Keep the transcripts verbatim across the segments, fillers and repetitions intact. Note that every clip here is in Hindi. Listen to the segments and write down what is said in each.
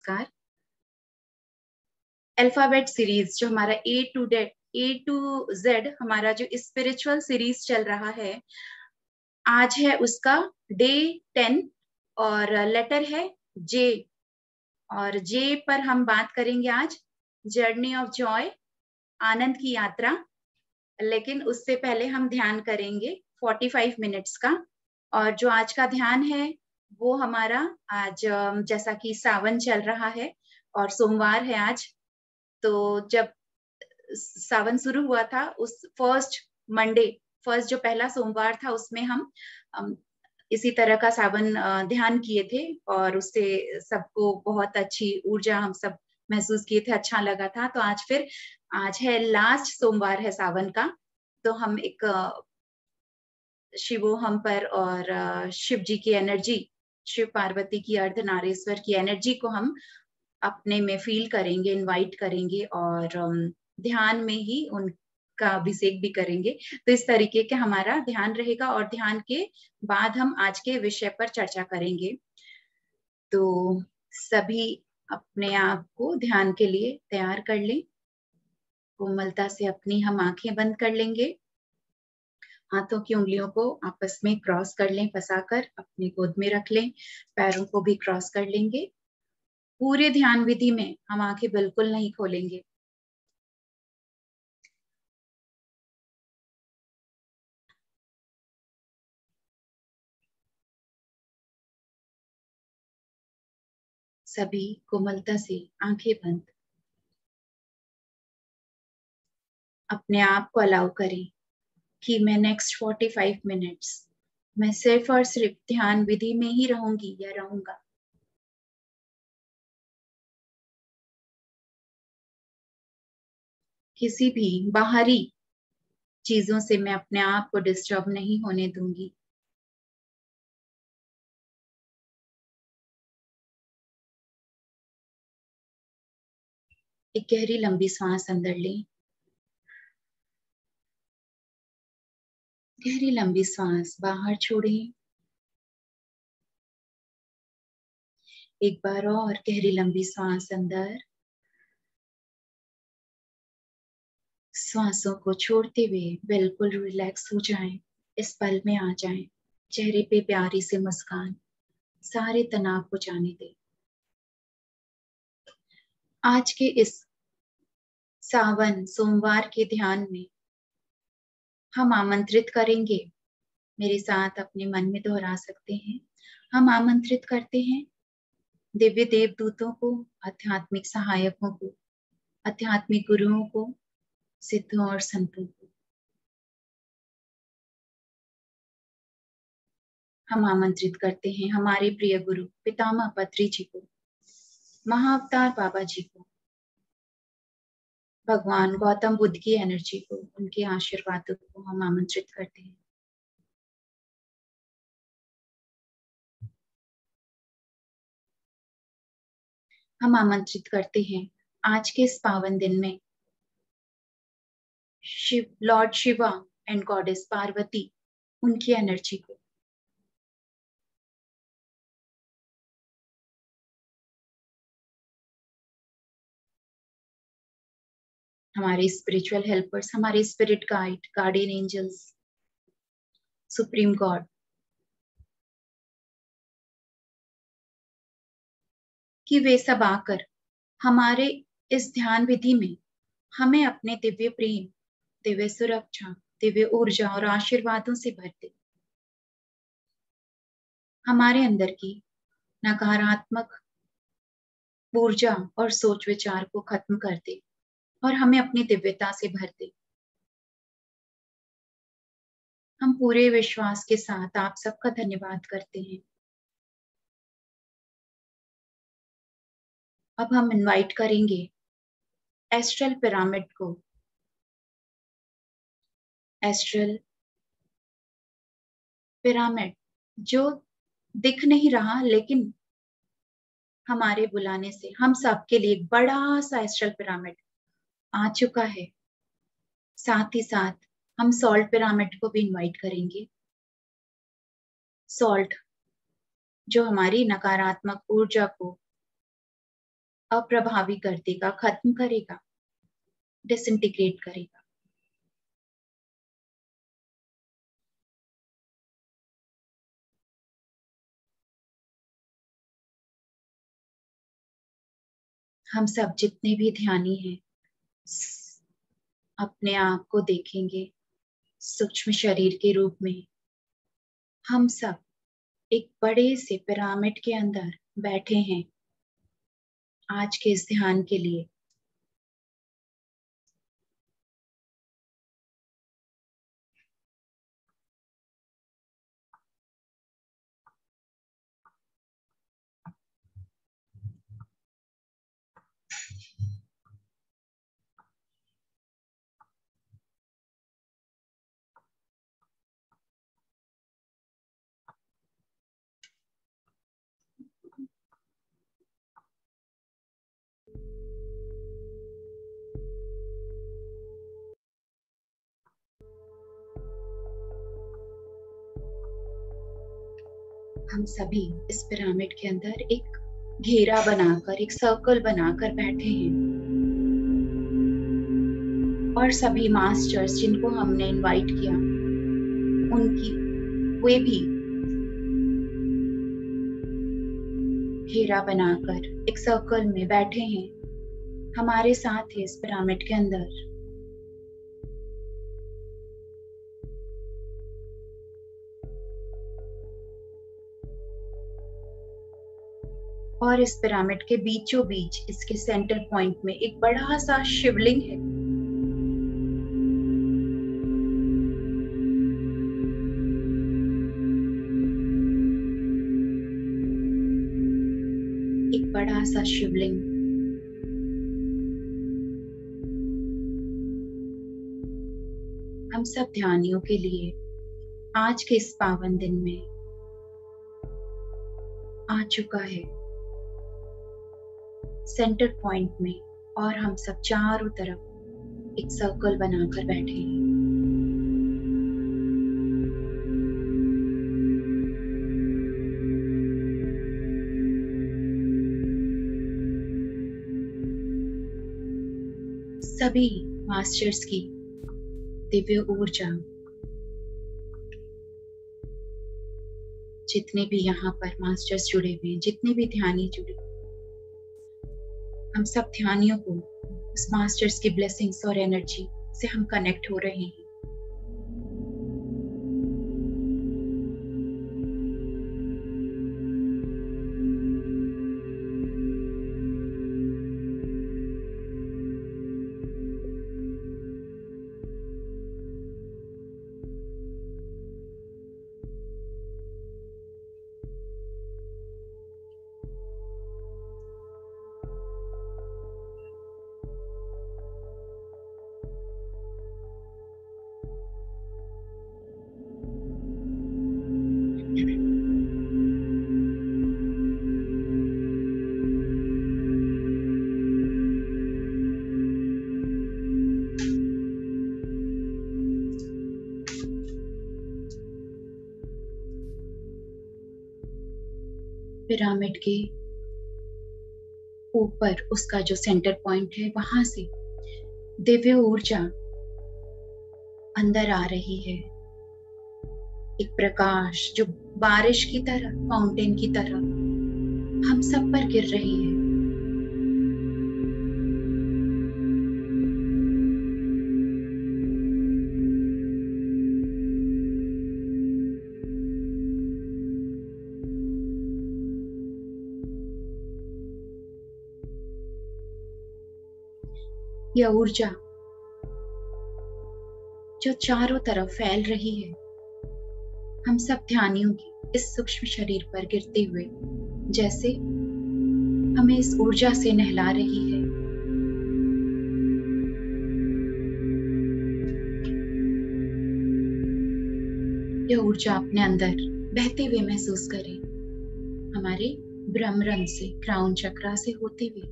नमस्कार। अल्फाबेट सीरीज जो हमारा A to date A to Z हमारा जो स्पिरिचुअल सीरीज चल रहा है, आज है उसका डे टेन और लेटर है जे। और जे पर हम बात करेंगे आज जर्नी ऑफ जॉय, आनंद की यात्रा। लेकिन उससे पहले हम ध्यान करेंगे पैंतालीस मिनट्स का। और जो आज का ध्यान है वो हमारा आज, जैसा कि सावन चल रहा है और सोमवार है आज, तो जब सावन शुरू हुआ था उस फर्स्ट मंडे, फर्स्ट जो पहला सोमवार था, उसमें हम इसी तरह का सावन ध्यान किए थे और उससे सबको बहुत अच्छी ऊर्जा हम सब महसूस किए थे, अच्छा लगा था। तो आज फिर आज है लास्ट सोमवार है सावन का, तो हम एक शिवोहम पर और शिव जी की एनर्जी, शिव पार्वती की अर्धनारीश्वर की एनर्जी को हम अपने में फील करेंगे, इनवाइट करेंगे और ध्यान में ही उनका अभिषेक भी करेंगे। तो इस तरीके के हमारा ध्यान रहेगा और ध्यान के बाद हम आज के विषय पर चर्चा करेंगे। तो सभी अपने आप को ध्यान के लिए तैयार कर लें। कोमलता से अपनी हम आंखें बंद कर लेंगे, हाथों की उंगलियों को आपस में क्रॉस कर लें, फंसाकर अपनी गोद में रख लें, पैरों को भी क्रॉस कर लेंगे। पूरे ध्यान विधि में हम आंखें बिल्कुल नहीं खोलेंगे। सभी कोमलता से आंखें बंद, अपने आप को अलाउ करें कि मैं नेक्स्ट पैंतालीस मिनट्स मैं सिर्फ और सिर्फ ध्यान विधि में ही रहूंगी या रहूंगा। किसी भी बाहरी चीजों से मैं अपने आप को डिस्टर्ब नहीं होने दूंगी। एक गहरी लंबी सांस अंदर लें, गहरी लंबी सांस बाहर छोड़ें। एक बार और गहरी लंबी सांस अंदर, सांसों को छोड़ते हुए बिल्कुल रिलैक्स हो जाएं, इस पल में आ जाएं। चेहरे पे प्यारी सी मुस्कान, सारे तनाव को जाने दें। आज के इस सावन सोमवार के ध्यान में हम आमंत्रित करेंगे, मेरे साथ अपने मन में दोहरा सकते हैं। हम आमंत्रित करते हैं दिव्य देवदूतों को, आध्यात्मिक सहायकों को, आध्यात्मिक गुरुओं को, सिद्धों और संतों को। हम आमंत्रित करते हैं हमारे प्रिय गुरु पितामह पत्री जी को, महाअवतार बाबा जी को, भगवान गौतम बुद्ध की एनर्जी को, उनके आशीर्वादों को हम आमंत्रित करते हैं। हम आमंत्रित करते हैं आज के इस पावन दिन में Shiv, lord Shiva and goddess Parvati, उनकी एनर्जी को। हमारे स्पिरिचुअल हेल्पर्स, हमारे spirit guide, guardian angels, supreme God, कि वे सब आकर हमारे इस ध्यान विधि में हमें अपने दिव्य प्रेम, दिव्य सुरक्षा, दिव्य ऊर्जा और आशीर्वादों से भर दे। हमारे अंदर की नकारात्मक ऊर्जा और सोच विचार को खत्म कर दे और हमें अपनी दिव्यता से भर दे। हम पूरे विश्वास के साथ आप सबका धन्यवाद करते हैं। अब हम इनवाइट करेंगे एस्ट्रल पिरामिड को। एस्ट्रल पिरामिड जो दिख नहीं रहा, लेकिन हमारे बुलाने से हम सबके लिए एक बड़ा सा एस्ट्रल पिरामिड आ चुका है। साथ ही साथ हम सॉल्ट पिरामिड को भी इनवाइट करेंगे। सॉल्ट जो हमारी नकारात्मक ऊर्जा को अप्रभावी कर देगा, खत्म करेगा, डिसइंटीग्रेट करेगा। हम सब जितने भी ध्यानी हैं अपने आप को देखेंगे सूक्ष्म शरीर के रूप में। हम सब एक बड़े से पिरामिड के अंदर बैठे हैं आज के इस ध्यान के लिए। हम सभी इस पिरामिड के अंदर एक घेरा बनाकर, एक सर्कल बनाकर बैठे हैं और सभी मास्टर्स जिनको हमने इनवाइट किया उनकी वे भी घेरा बनाकर एक सर्कल में बैठे हैं हमारे साथ ही इस पिरामिड के अंदर। और इस पिरामिड के बीचों बीच इसके सेंटर पॉइंट में एक बड़ा सा शिवलिंग है। एक बड़ा सा शिवलिंग। हम सब ध्यानियों के लिए आज के इस पावन दिन में आ चुका है सेंटर पॉइंट में, और हम सब चारों तरफ एक सर्कल बनाकर बैठे हैं। सभी मास्टर्स की दिव्य ऊर्जा, जितने भी यहाँ पर मास्टर्स जुड़े हुए हैं, जितने भी ध्यानी जुड़े, हम सब ध्यानियों को उस मास्टर्स की ब्लेसिंग्स और एनर्जी से हम कनेक्ट हो रहे हैं। पिरामिड के ऊपर उसका जो सेंटर पॉइंट है, वहां से दिव्य ऊर्जा अंदर आ रही है। एक प्रकाश जो बारिश की तरह, फाउंटेन की तरह हम सब पर गिर रही है। यह ऊर्जा जो चारों तरफ फैल रही है, हम सब ध्यानियों की इस सूक्ष्म शरीर पर गिरते हुए जैसे हमें इस ऊर्जा से नहला रही है। यह ऊर्जा अपने अंदर बहते हुए महसूस करें, हमारे ब्रह्मरंध्र से, क्राउन चक्रा से होते हुए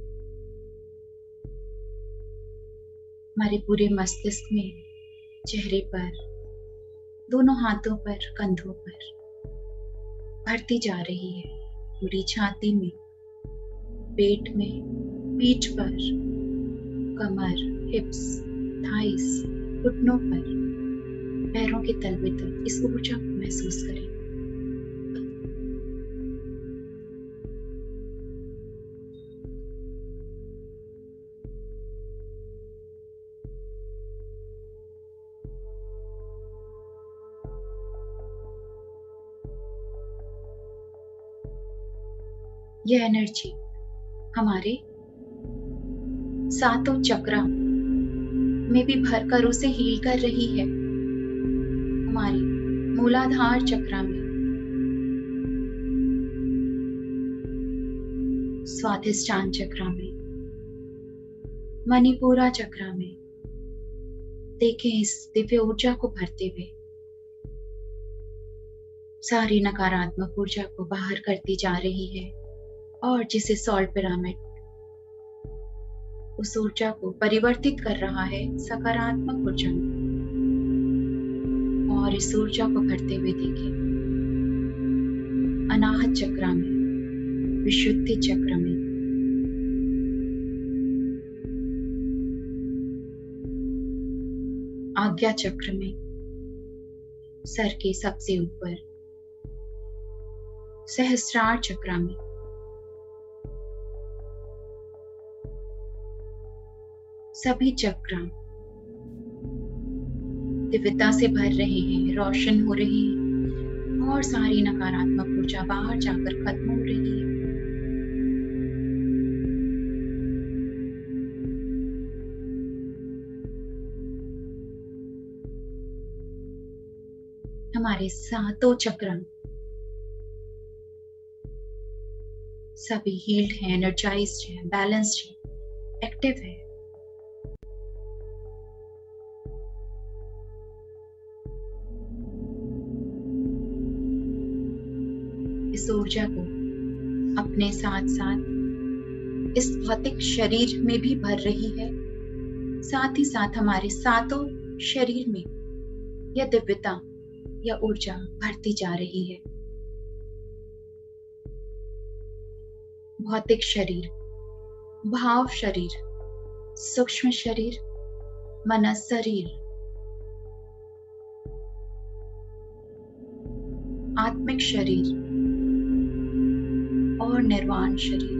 हमारे पूरे मस्तिष्क में, चेहरे पर, दोनों हाथों पर, कंधों पर भरती जा रही है, पूरी छाती में। पेट में, पीठ पर, कमर, हिप्स, थाइस, घुटनों पर, पैरों के तलवे तक इस ऊर्जा को महसूस करें। यह एनर्जी हमारे सातों चक्रा में भी भरकर उसे हील कर रही है। हमारी मूलाधार चक्रा में, स्वाधिष्ठान चक्रा में, मणिपुरा चक्रा में देखें इस दिव्य ऊर्जा को भरते हुए सारी नकारात्मक ऊर्जा को बाहर करती जा रही है और जिसे सॉल्ट पिरामिड उस ऊर्जा को परिवर्तित कर रहा है सकारात्मक ऊर्जा में। और इस ऊर्जा को भरते हुए देखें अनाहत चक्र में, विशुद्धि चक्र में, आज्ञा चक्र में, सर के सबसे ऊपर सहस्रार चक्र में, सभी चक्र दिव्यता से भर रहे हैं, रोशन हो रहे हैं और सारी नकारात्मक ऊर्जा बाहर जाकर खत्म हो रही है। हमारे सातों चक्र सभी हील्ड हैं, एनर्जाइज्ड हैं, बैलेंस्ड हैं, एक्टिव है। इस ऊर्जा को अपने साथ साथ इस भौतिक शरीर में भी भर रही है, साथ ही साथ हमारे सातों शरीर में यह दिव्यता या ऊर्जा भरती जा रही है। भौतिक शरीर, भाव शरीर, सूक्ष्म शरीर, मनस शरीर, आत्मिक शरीर और निर्वाण शरीर,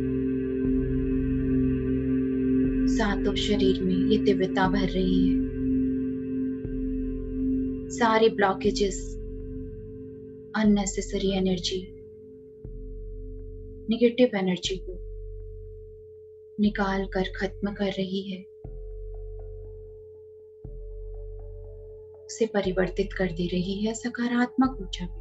सातों शरीर में ये दिव्यता भर रही है। सारे blockages, unnecessary energy, negative energy को निकाल कर खत्म कर रही है, उसे परिवर्तित कर दे रही है सकारात्मक ऊर्जा में।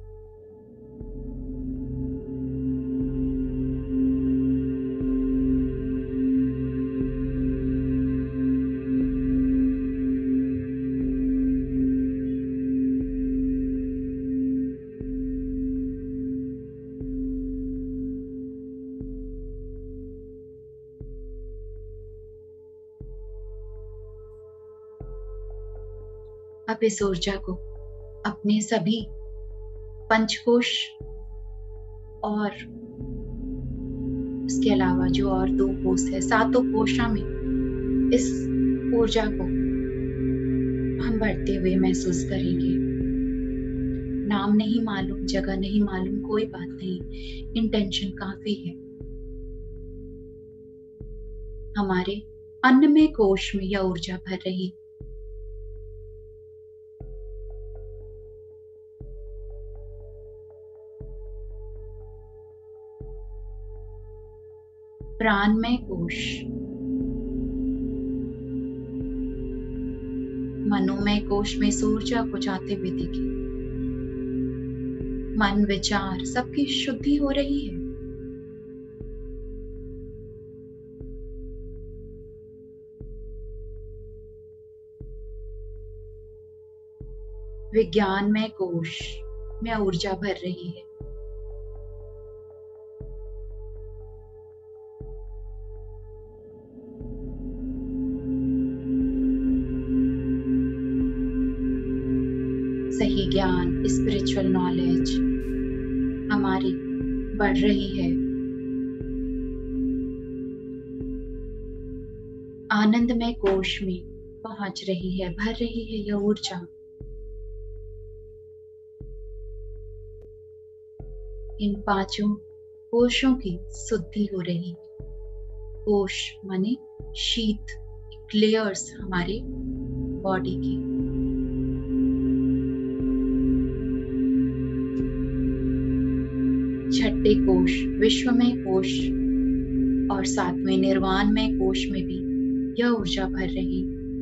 अब इस ऊर्जा को अपने सभी पंचकोश और उसके अलावा जो और दो कोष है, सातों कोशा में इस ऊर्जा को हम बढ़ते हुए महसूस करेंगे। नाम नहीं मालूम, जगह नहीं मालूम, कोई बात नहीं, इंटेंशन काफी है। हमारे अन्नमय कोश में यह ऊर्जा भर रही, प्राणमय कोश, मनोमय कोश में इस ऊर्जा को जाते हुए देखिए। मन, विचार सबकी शुद्धि हो रही है। विज्ञानमय कोश में ऊर्जा भर रही है। सही ज्ञान, स्पिरिचुअल नॉलेज हमारी बढ़ रही है। आनंदमय कोश में पहुंच रही है, भर रही है यह ऊर्जा। इन पांचों कोशों की शुद्धि हो रही है। कोश माने शीत, लेयर्स हमारे बॉडी की। छठे कोश विश्वमय कोश और सातवें निर्वाणमय कोश में भी यह ऊर्जा भर रही।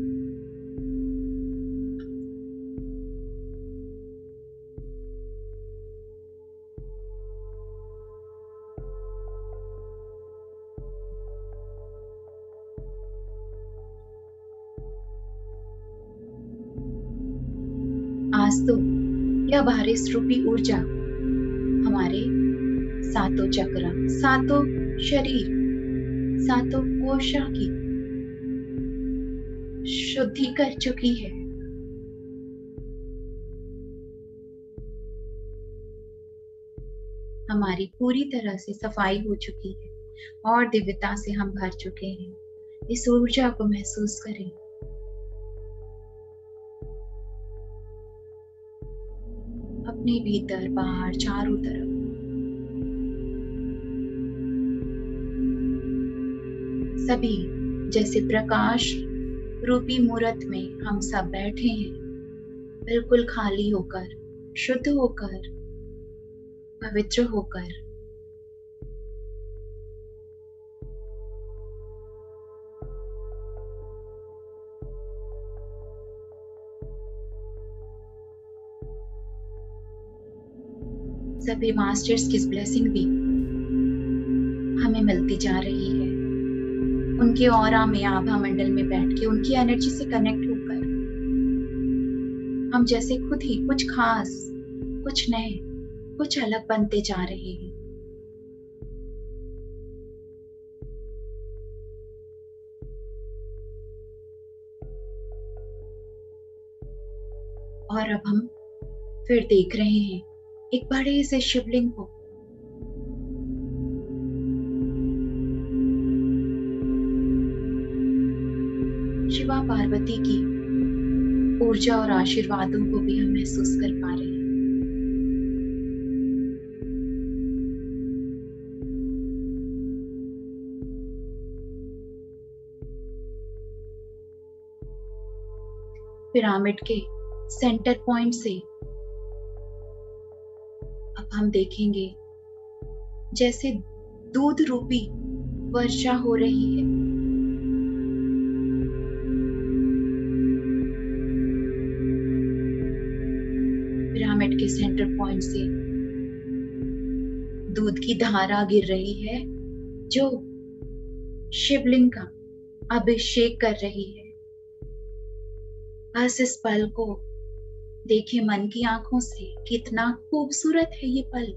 आज तो यह बारिश रूपी ऊर्जा हमारे सातों चक्र, सातों शरीर, सातों कोशा की शुद्धि कर चुकी है। हमारी पूरी तरह से सफाई हो चुकी है और दिव्यता से हम भर चुके हैं। इस ऊर्जा को महसूस करें। अपने भीतर, बाहर, चारों तरफ सभी जैसे प्रकाश रूपी मूर्त में हम सब बैठे हैं, बिल्कुल खाली होकर, शुद्ध होकर, पवित्र होकर। सभी मास्टर्स की ब्लेसिंग भी हमें मिलती जा रही है। उनके ऑरा में, आभा मंडल में बैठ के, उनकी एनर्जी से कनेक्ट होकर हम जैसे खुद ही कुछ खास, कुछ नए, कुछ अलग बनते जा रहे हैं। और अब हम फिर देख रहे हैं एक बड़े से शिवलिंग को। शिवा पार्वती की ऊर्जा और आशीर्वादों को भी हम महसूस कर पा रहे हैं। पिरामिड के सेंटर पॉइंट से अब हम देखेंगे जैसे दूध रूपी वर्षा हो रही है। पिरामिड के सेंटर पॉइंट से दूध की धारा गिर रही है जो शिवलिंग का अभिषेक कर रही है। बस इस पल को देखें मन की आंखों से, कितना खूबसूरत है ये पल।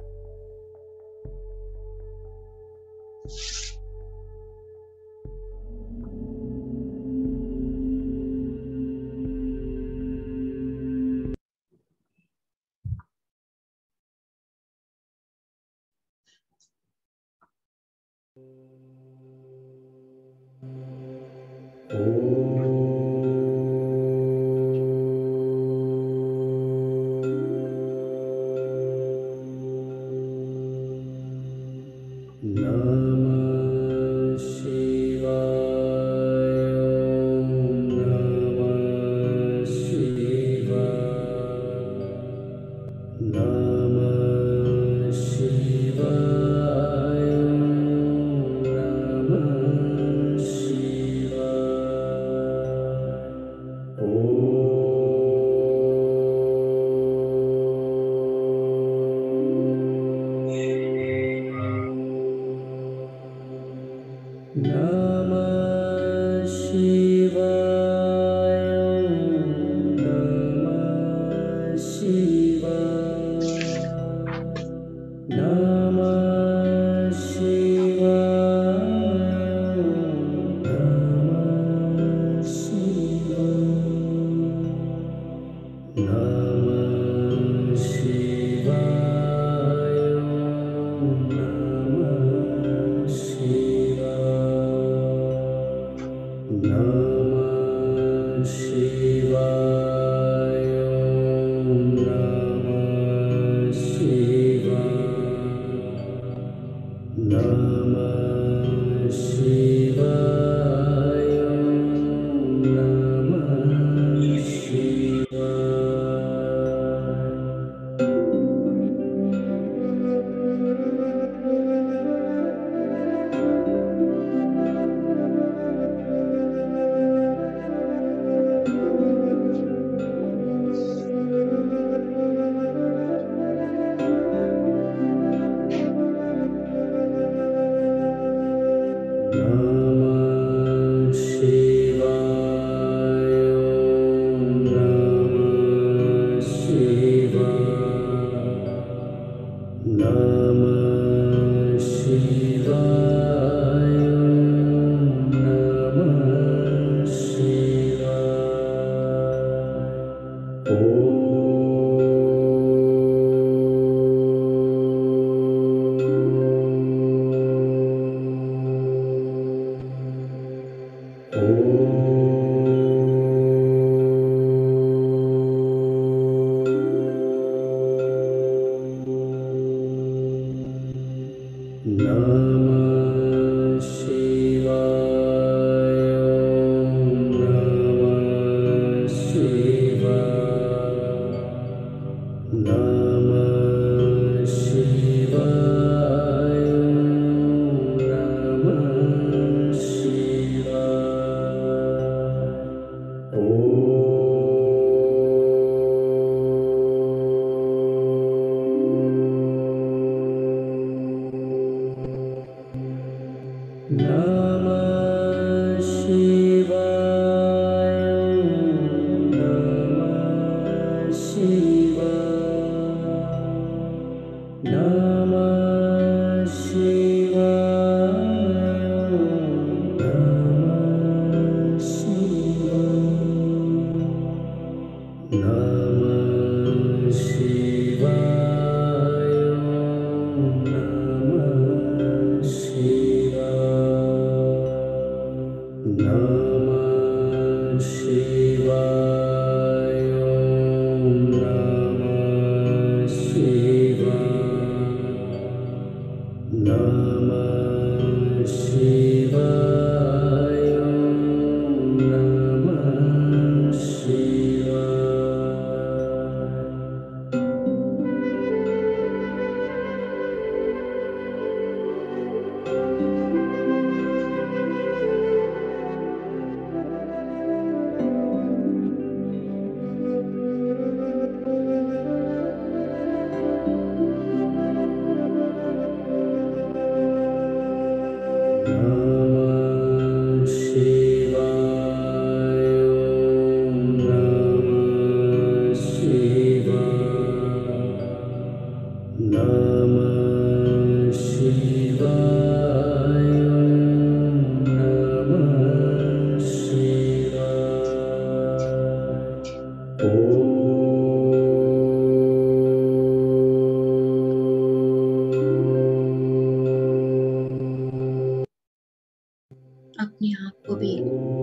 अपने आप को भी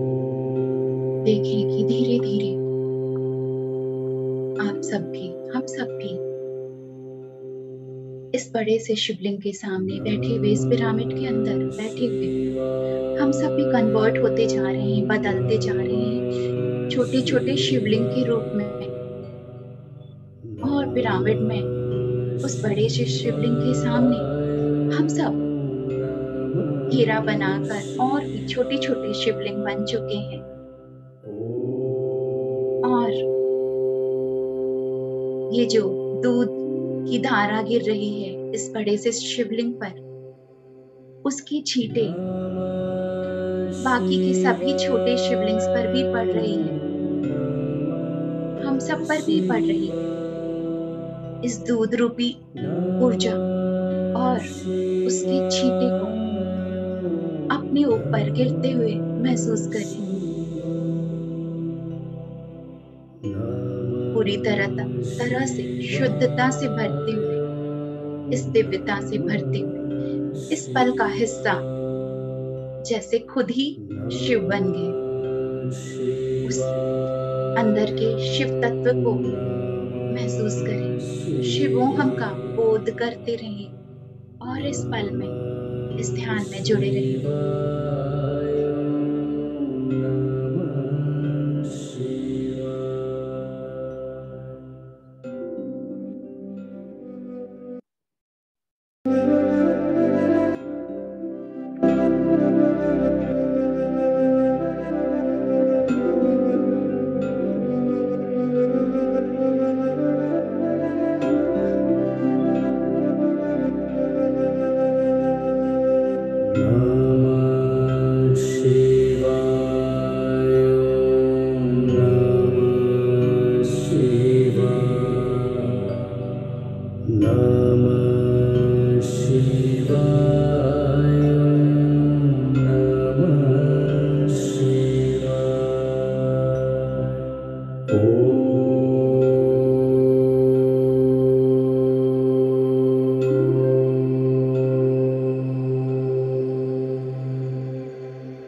देखें कि धीरे धीरे आप सबकी, हम सबकी इस बड़े से शिवलिंग के सामने बैठे हुए, इस पिरामिड के अंदर बैठे हुए हम सब भी कन्वर्ट होते जा रहे हैं, बदलते जा रहे हैं छोटे छोटे शिवलिंग के रूप में, और पिरामिड में उस बड़े से शिवलिंग के सामने हम सब घेरा बनाकर और भी छोटे छोटे शिवलिंग बन चुके हैं। और ये जो दूध की धारा गिर रही है इस बड़े से शिवलिंग पर, उसकी छींटे बाकी के सभी छोटे शिवलिंग्स पर भी पड़ रही है, हम सब पर भी पड़ रही है इस दूध रूपी ऊर्जा, और उसके छींटे को अपने ऊपर गिरते हुए महसूस करें, पूरी तरह तरह से शुद्धता से भरते हुए, इस दिव्यता से भरते हुए इस पल का हिस्सा जैसे खुद ही शिव बन गए। उस अंदर के शिव तत्व को महसूस करें, शिवोहम का बोध करते रहें और इस पल में, इस ध्यान में जुड़े रहें।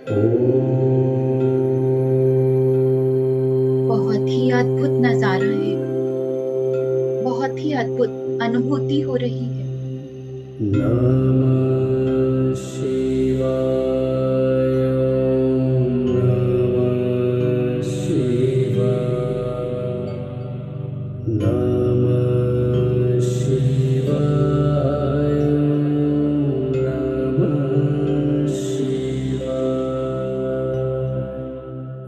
बहुत ही अद्भुत नजारा है, बहुत ही अद्भुत अनुभूति हो रही है। नमः शिवाय, नमः शिवाय, नमः शिवाय, नमः शिवाय।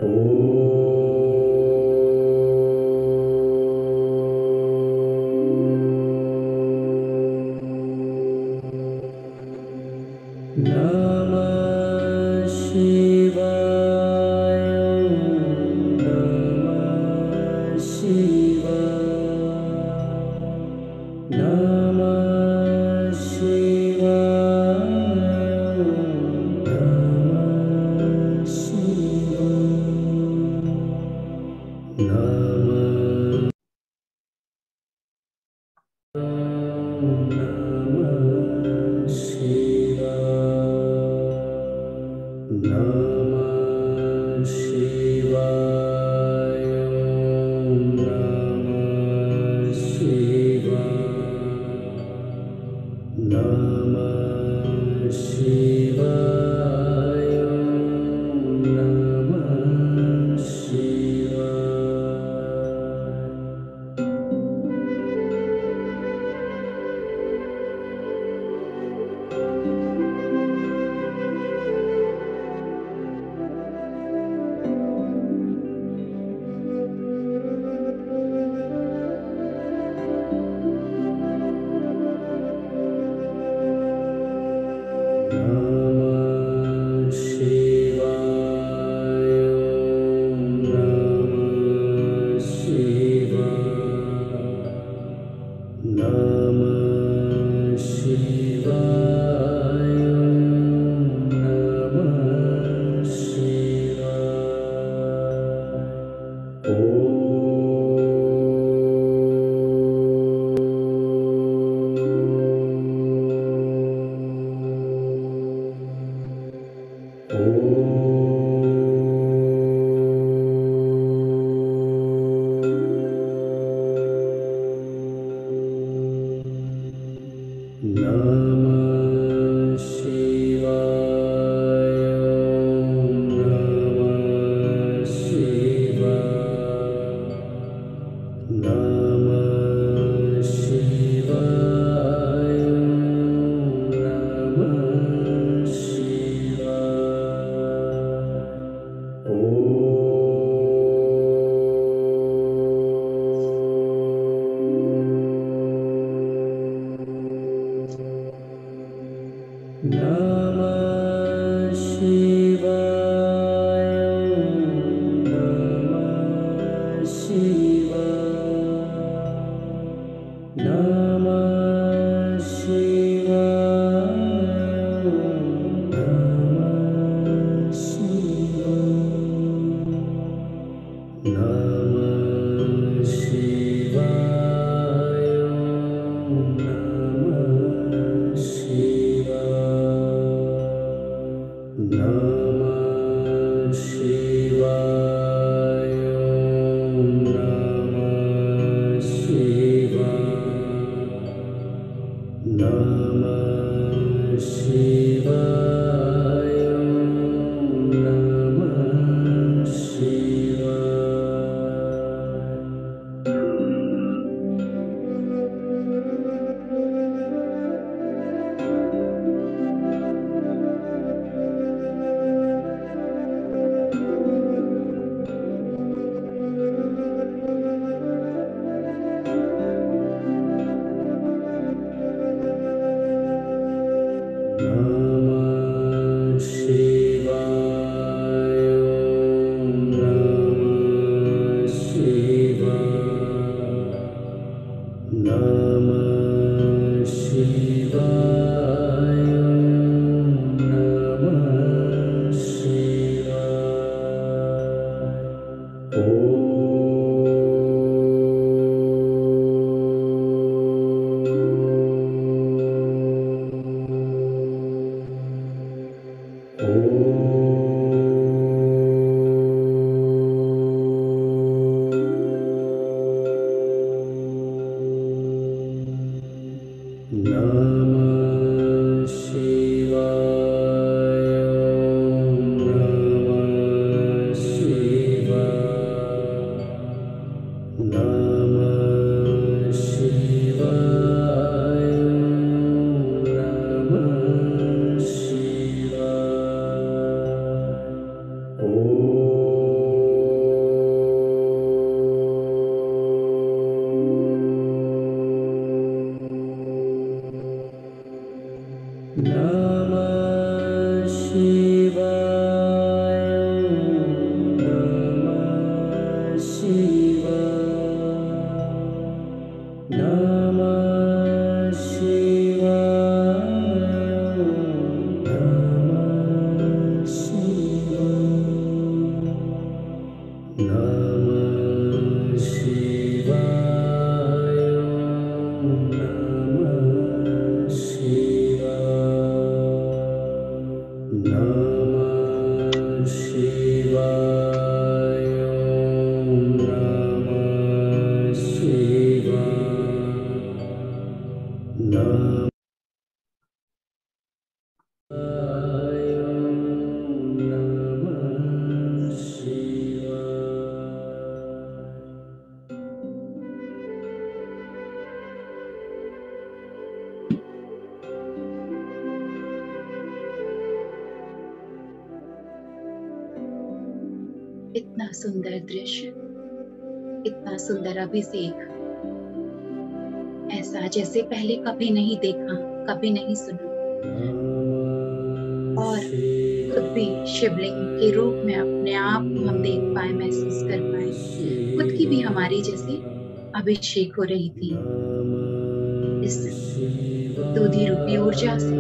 नमः शिवाय, नमः शिवाय, नमः शिवाय, नमः शिवाय, नमः नमः शिवाय, नमः शिवाय, नमः शिवाय, नमः शिवाय, नमः शिवाय। नमः शिवाय, नमः शिवाय, नमः शिवाय, नमः शिवाय। नमः शिवाय, नमः शिवाय, नमः शिवाय, नमः शिवाय। नमः शिवाय, नमः शिवाय, नमः शिवाय, नमः शिवाय, नमः शिवाय, नमः शिवाय, नमः शिवाय, नमः शिवाय, नमः शिवाय, नमः नमः शिवाय, नमः शिवाय, नमः शिवाय, नमः शिवाय। ॐ इतना सुंदर दृश्य, इतना सुंदर अभिषेक, ऐसा जैसे पहले कभी नहीं देखा, कभी नहीं सुना। और खुद भी शिवलिंग के रूप में अपने आप को हम देख पाए, महसूस कर पाए, खुद की भी हमारी जैसे अभिषेक हो रही थी इस दूधी रूपी ऊर्जा से।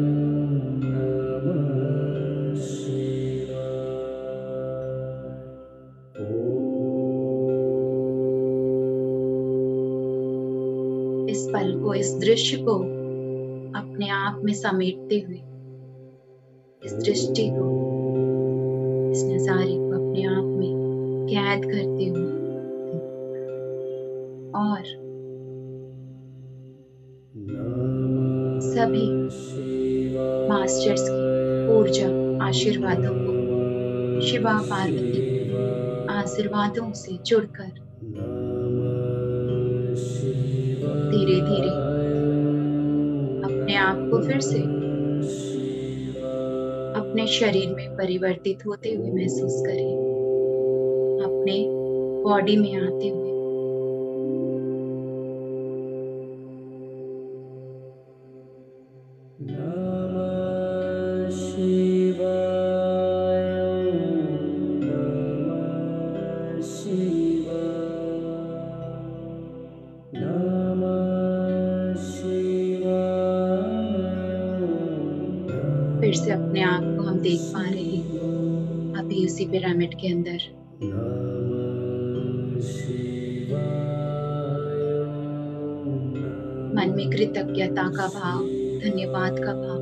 इस पल को, इस दृश्य को अपने आप में समेटते हुए, इस दृष्टि को, इस नजारे को अपने आप में कैद करते हुए और सभी मास्टर्स की ऊर्जा, आशीर्वादों को, शिवा पार्वती के आशीर्वादों से जुड़कर धीरे धीरे अपने आप को फिर से अपने शरीर में परिवर्तित होते हुए महसूस करें, अपने बॉडी में आते हुए। फिर से अपने आप को हम देख पा रहे हैं अभी उसी पिरामिड के अंदर। मन में कृतज्ञता का भाव, धन्यवाद का भाव,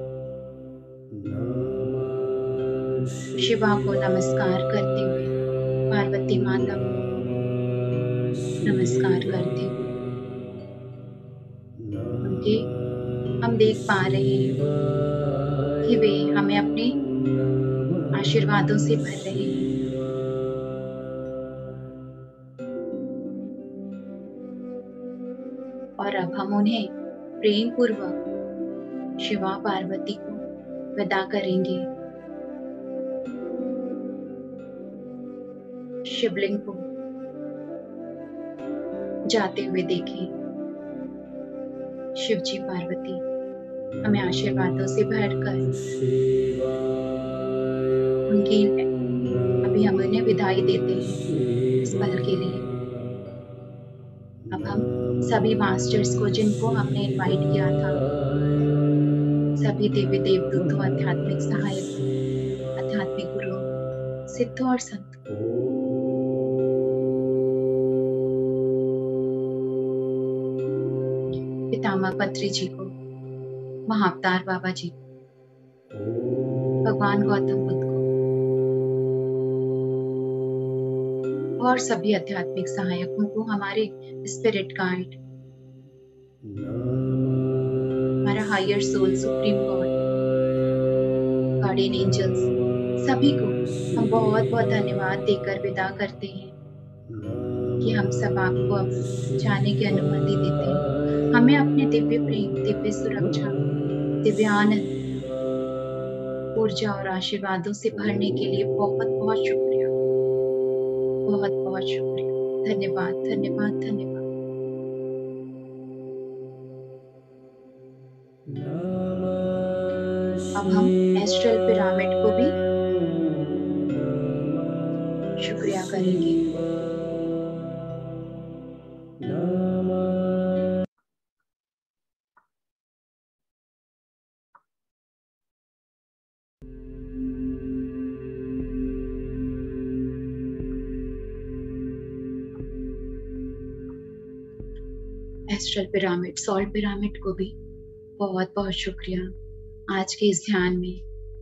शिवा को नमस्कार करते हुए, पार्वती माता को नमस्कार करते हुए, उनके हम देख पा रहे हैं कि वे हमें अपने आशीर्वादों से भर रहे हैं। और अब हम उन्हें प्रेम पूर्वक शिवा पार्वती को विदा करेंगे। शिवलिंग को जाते हुए देखें। शिवजी पार्वती हमें आशीर्वादों से भरकर उनकी अभी हम उन्हें विदाई देते हैं इस पल के लिए। अब हम सभी मास्टर्स को जिनको हमने इनवाइट किया था, सभी देवी देवदूतों, आध्यात्मिक सहायकों, आध्यात्मिक गुरुओं, सिद्धों और संतों, पितामह पत्री जी को, महाअवतार बाबा जी को, भगवान गौतम बुद्ध को और सभी आध्यात्मिक सहायकों को, हमारे स्पिरिट गाइड, हमारा higher soul, supreme God, guardian angels, सभी को हम बहुत बहुत धन्यवाद देकर विदा करते हैं कि हम सब आपको अब जाने की अनुमति देते हैं। हमें अपने दिव्य प्रेम, दिव्य सुरक्षा, दिव्य आनंद, ऊर्जा और आशीर्वादों से भरने के लिए बहुत बहुत शुक्रिया, बहुत बहुत शुक्रिया। धन्यवाद, धन्यवाद, धन्यवाद। अब हम एस्ट्रल पिरामिड को भी शुक्रिया करेंगे। एस्ट्रल पिरामिड, सॉल्ट पिरामिड को भी बहुत बहुत शुक्रिया आज के इस ध्यान में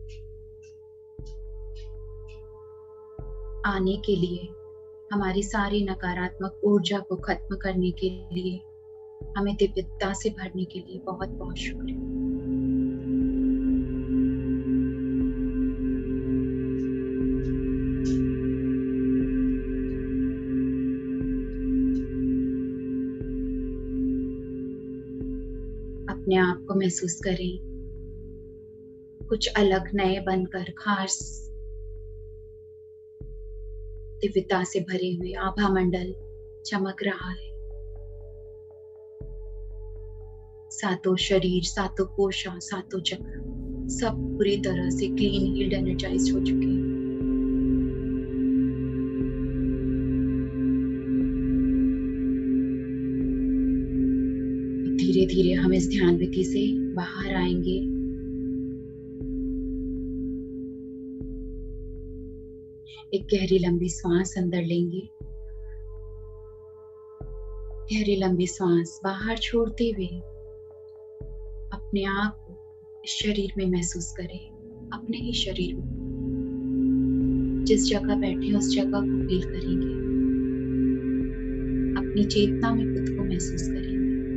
आने के लिए, हमारी सारी नकारात्मक ऊर्जा को खत्म करने के लिए, हमें दिव्यता से भरने के लिए बहुत बहुत शुक्रिया। अपने आप को महसूस करें कुछ अलग, नए बनकर, खास, दिव्यता से भरे हुए आभा मंडल चमक रहा है। सातों शरीर, सातों कोशा, सातों चक्र सब पूरी तरह से क्लीन, हील्ड, एनर्जाइज्ड हो चुके हैं। धीरे धीरे हम इस ध्यान विधि से बाहर आएंगे। एक गहरी लंबी सांस अंदर लेंगे, गहरी लंबी सांस बाहर छोड़ते हुए अपने आप को इस शरीर में महसूस करें। अपने ही शरीर में, जिस जगह बैठे उस जगह को फील करेंगे। अपनी चेतना में खुद को महसूस करेंगे।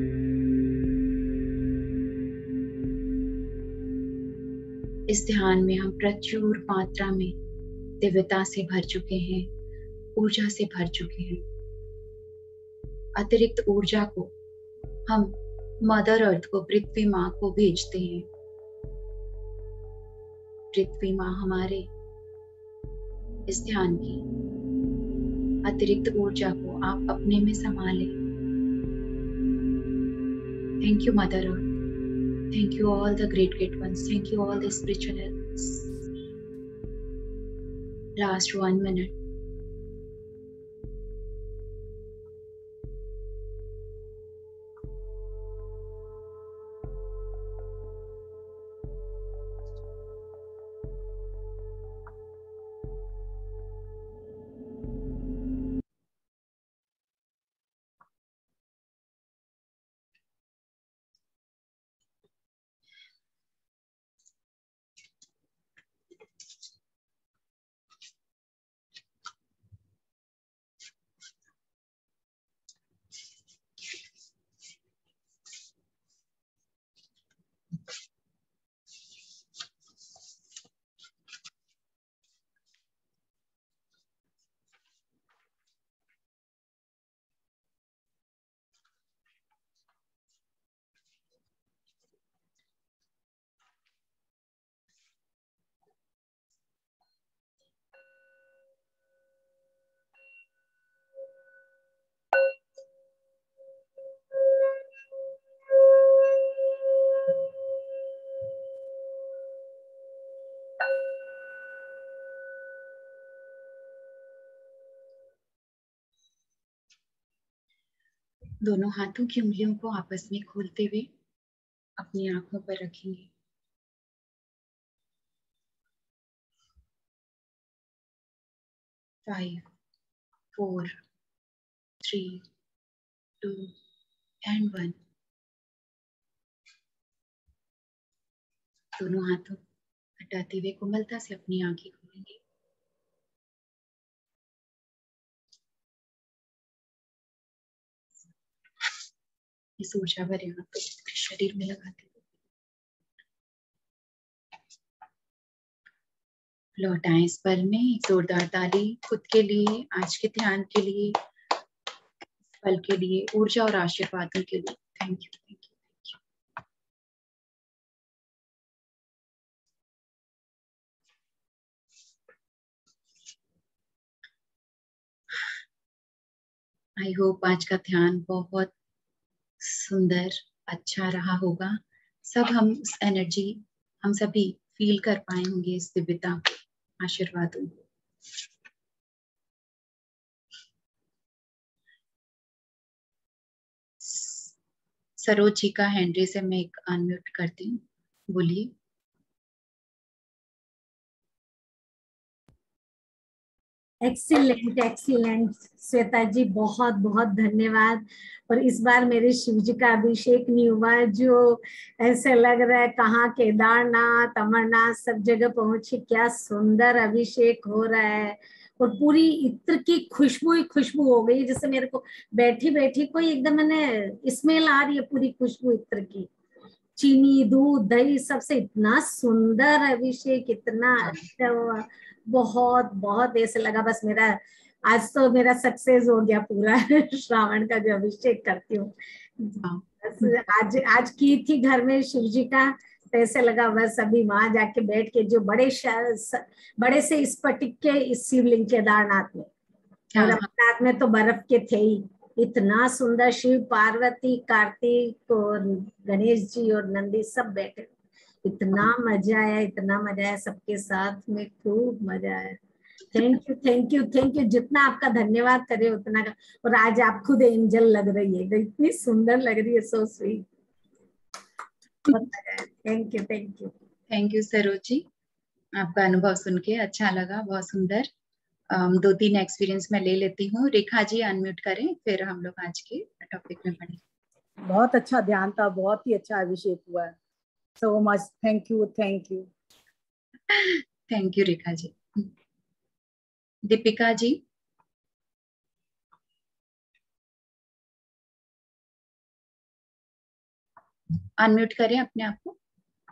इस ध्यान में हम प्रचुर मात्रा में दिव्यता से भर चुके हैं, ऊर्जा से भर चुके हैं। अतिरिक्त ऊर्जा को हम मदर अर्थ को, पृथ्वी माँ को भेजते हैं। पृथ्वी माँ हमारे इस ध्यान की अतिरिक्त ऊर्जा को आप अपने में संभालें। Thank you Mother Earth, thank you all the great great ones, thank you all the spiritual helpers. Last one minute. दोनों हाथों की उंगलियों को आपस में खोलते हुए अपनी आंखों पर रखेंगे। Five, four, three, two and one. दोनों हाथों हटाते हुए कोमलता से अपनी आंखें खोलेंगे। इस ऊर्जा भरे हाथों को शरीर में लगाते हुए लौटाएं इस पल में। एक जोरदार ताली खुद के लिए, आज के ध्यान के लिए, पल के लिए, ऊर्जा और आशीर्वादों के लिए। Thank you, thank you, thank you. I hope आज का ध्यान बहुत सुंदर, अच्छा रहा होगा। सब हम इस एनर्जी, हम सभी फील कर पाए होंगे इस दिव्यता को, आशीर्वादों को। सरोज जी का हैंड रेज है, मैं एक अनम्यूट करती हूँ, बोलिए। एक्सीलेंट एक्सीलेंट श्वेता जी, बहुत बहुत धन्यवाद। और इस बार मेरे शिव जी का अभिषेक नहीं हुआ, जो ऐसे लग रहा है कहाँ केदारनाथ, अमरनाथ सब जगह पहुंचे। क्या सुंदर अभिषेक हो रहा है और पूरी इत्र की खुशबू ही खुशबू हो गई। जैसे मेरे को बैठी बैठी कोई एकदम मैंने स्मेल आ रही है, पूरी खुशबू इत्र की। चीनी, दूध, दही सबसे इतना सुंदर अभिषेक, इतना अच्छा हुआ। बहुत बहुत ऐसे लगा बस मेरा आज तो मेरा सक्सेस हो गया पूरा। श्रावण का जो अभिषेक करती हूँ, आज आज की थी घर में शिव जी का, तो ऐसे लगा बस अभी वहां जाके बैठ के जो बड़े बड़े से स्फटिक के इस शिवलिंग केदारनाथ में हाँ, और हाँ, अमरनाथ में तो बर्फ के थे ही। इतना सुंदर शिव पार्वती कार्तिक और गणेश जी और नंदी सब बैठे। इतना मजा आया, इतना मजा आया, सबके साथ में खूब मजा आया। Thank you thank you thank you, जितना आपका धन्यवाद करे उतना का। और आज आप खुद एंजल लग रही है, इतनी सुंदर लग रही है, सो स्वीट। बहुत मजा आया, thank you thank you. Thank you Saroj ji, आपका अनुभव सुन के अच्छा लगा, बहुत सुंदर। um, दो तीन एक्सपीरियंस मैं ले लेती हूँ। रेखा जी अनम्यूट करें, फिर हम लोग आज के टॉपिक में बढ़ें। बहुत अच्छा ध्यान था, बहुत ही अच्छा अभिषेक हुआ। So much thank you thank you. Thank you Rekha ji. Deepika ji. Unmute करें अपने आप को।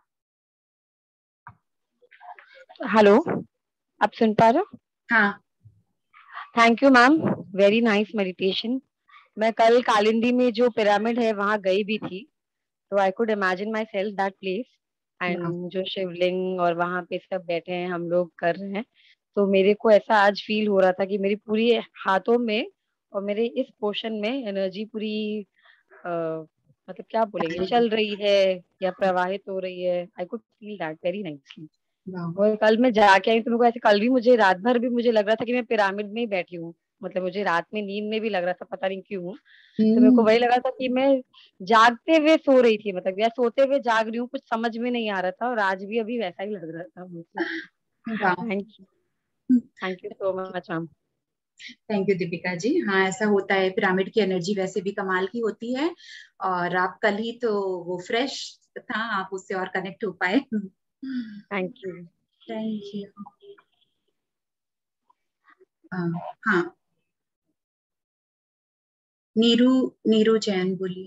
हेलो, आप सुन पा रहे हो? हाँ, thank you ma'am, very nice meditation. मैं कल कालिंदी में जो पिरामिड है वहां गई भी थी, तो I could imagine myself that place and जो शिवलिंग और वहां पे सब बैठे हैं, हम लोग कर रहे हैं। तो मेरे को ऐसा आज फील हो रहा था कि मेरी पूरी हाथों में और मेरे इस पोर्शन में एनर्जी पूरी आ, मतलब क्या बोलेंगे, चल रही है या प्रवाहित हो रही है। I could feel that very nicely. और कल मैं जाके आई तो मेरे को ऐसे, कल भी मुझे रात भर भी मुझे लग रहा था कि मैं पिरामिड में ही बैठी हूँ। मतलब मुझे रात में नींद में भी लग रहा था, पता नहीं क्यों। तो मेरे को वही लगा था कि मैं जागते हुए सो रही थी, मतलब या सोते हुए जाग रही हूँ, कुछ समझ में नहीं आ रहा था। और आज भी अभी वैसा ही लग रहा था मुझे। Thank you thank you so much ma'am. Thank you Deepika ji. हाँ, ऐसा होता है, पिरामिड की एनर्जी वैसे भी कमाल की होती है, और आप कल ही तो वो फ्रेश था, आप उससे और कनेक्ट हो पाए। Thank you thank you. हाँ, नीरू नीरू जैन बोलिए।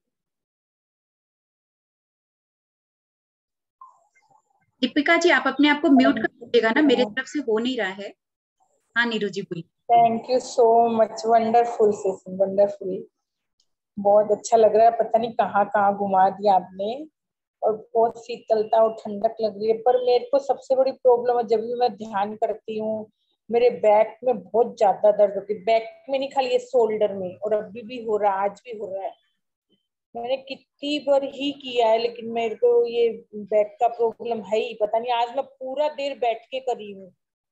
दीपिका जी आप अपने आप को म्यूट कर दीजिएगा ना, मेरे तरफ से हो नहीं रहा है। हाँ नीरू जी बोलिए। Thank you so much, wonderful session, wonderful. बहुत अच्छा लग रहा है, पता नहीं कहाँ कहाँ घुमा दिया आपने, और बहुत शीतलता और ठंडक लग रही है। पर मेरे को सबसे बड़ी प्रॉब्लम है, जब भी मैं ध्यान करती हूँ मेरे बैक में बहुत ज्यादा दर्द होती है। बैक में नहीं, खाली ये शोल्डर में, और अभी भी हो रहा है, आज भी हो रहा है। मैंने कितनी बार ही किया है, लेकिन मेरे को ये बैक का प्रॉब्लम है ही। पता नहीं आज मैं पूरा देर बैठ के करी हूँ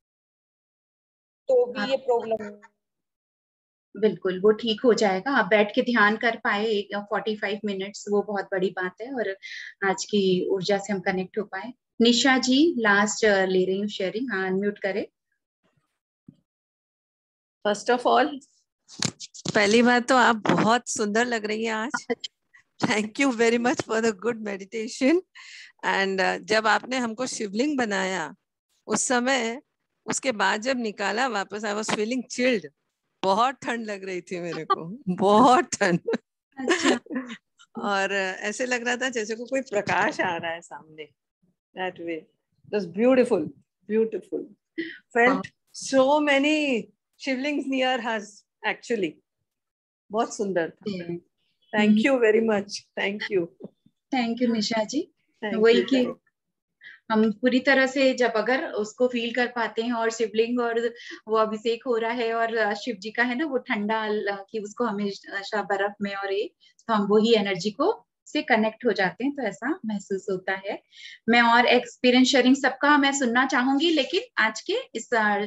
तो भी ये प्रॉब्लम। बिल्कुल, वो ठीक हो जाएगा। आप बैठ के ध्यान कर पाए फोर्टी फाइव मिनट्स, वो बहुत बड़ी बात है, और आज की ऊर्जा से हम कनेक्ट हो पाए। निशा जी लास्ट ले रही हूँ शेयरिंग, हाँ अनम्यूट करें। फर्स्ट ऑफ ऑल, पहली बात तो आप बहुत सुंदर लग रही हैं आज। Thank you very much for the good meditation. And जब आपने हमको शिवलिंग बनाया उस समय, उसके बाद जब निकाला वापस, आई वाज फीलिंग चिल्ड। बहुत ठंड लग रही थी मेरे को, बहुत ठंड। अच्छा। और ऐसे लग रहा था जैसे को कोई प्रकाश आ रहा है सामने। That way, it was beautiful, beautiful. Felt so many Shivlings near us actually. बहुत सुंदर था। Thank you very much, thank you thank you Nisha ji. Thank वही you, कि thank हम पूरी तरह से जब अगर उसको फील कर पाते हैं, और शिवलिंग और वो अभिषेक हो रहा है, और शिव जी का है ना वो ठंडा कि उसको हमेशा बर्फ में, और ये तो हम वही एनर्जी को से कनेक्ट हो जाते हैं, तो ऐसा महसूस होता है। मैं और एक्सपीरियंस शेयरिंग सबका मैं सुनना चाहूंगी, लेकिन आज के इस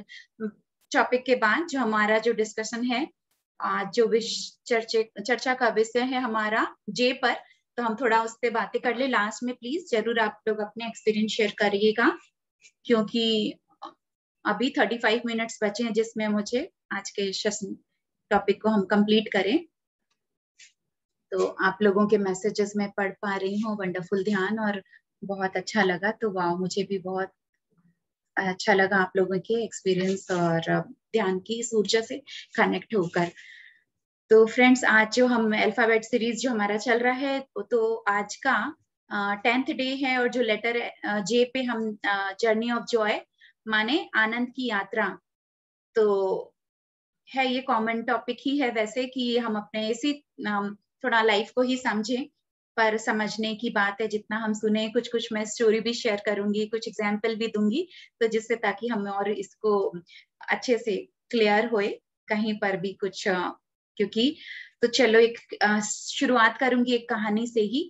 टॉपिक के बाद जो हमारा जो डिस्कशन है, आज जो चर्चे चर्चा का विषय है हमारा जे पर, तो हम थोड़ा उस पर बातें कर ले लास्ट में। प्लीज जरूर आप लोग अपने एक्सपीरियंस शेयर करिएगा, क्योंकि अभी थर्टी फाइव मिनट्स बचे हैं जिसमें मुझे आज के सेशन टॉपिक को हम कंप्लीट करें। तो आप लोगों के मैसेजेस मैं पढ़ पा रही हूँ, वंडरफुल ध्यान, और बहुत अच्छा लगा। तो वाह, मुझे भी बहुत अच्छा लगा आप लोगों के एक्सपीरियंस और ध्यान की इस ऊर्जा से कनेक्ट होकर। तो फ्रेंड्स, आज जो हम अल्फाबेट सीरीज जो हमारा चल रहा है, तो आज का टेंथ डे है, और जो लेटर जे पे हम जर्नी ऑफ जॉय माने आनंद की यात्रा, तो है ये कॉमन टॉपिक ही है वैसे, कि हम अपने इसी थोड़ा लाइफ को ही समझें, पर समझने की बात है जितना हम सुने। कुछ कुछ मैं स्टोरी भी शेयर करूंगी, कुछ एग्जाम्पल भी दूंगी, तो जिससे ताकि हम और इसको अच्छे से क्लियर होए। कहीं पर भी कुछ, क्योंकि तो चलो एक शुरुआत करूंगी एक कहानी से ही।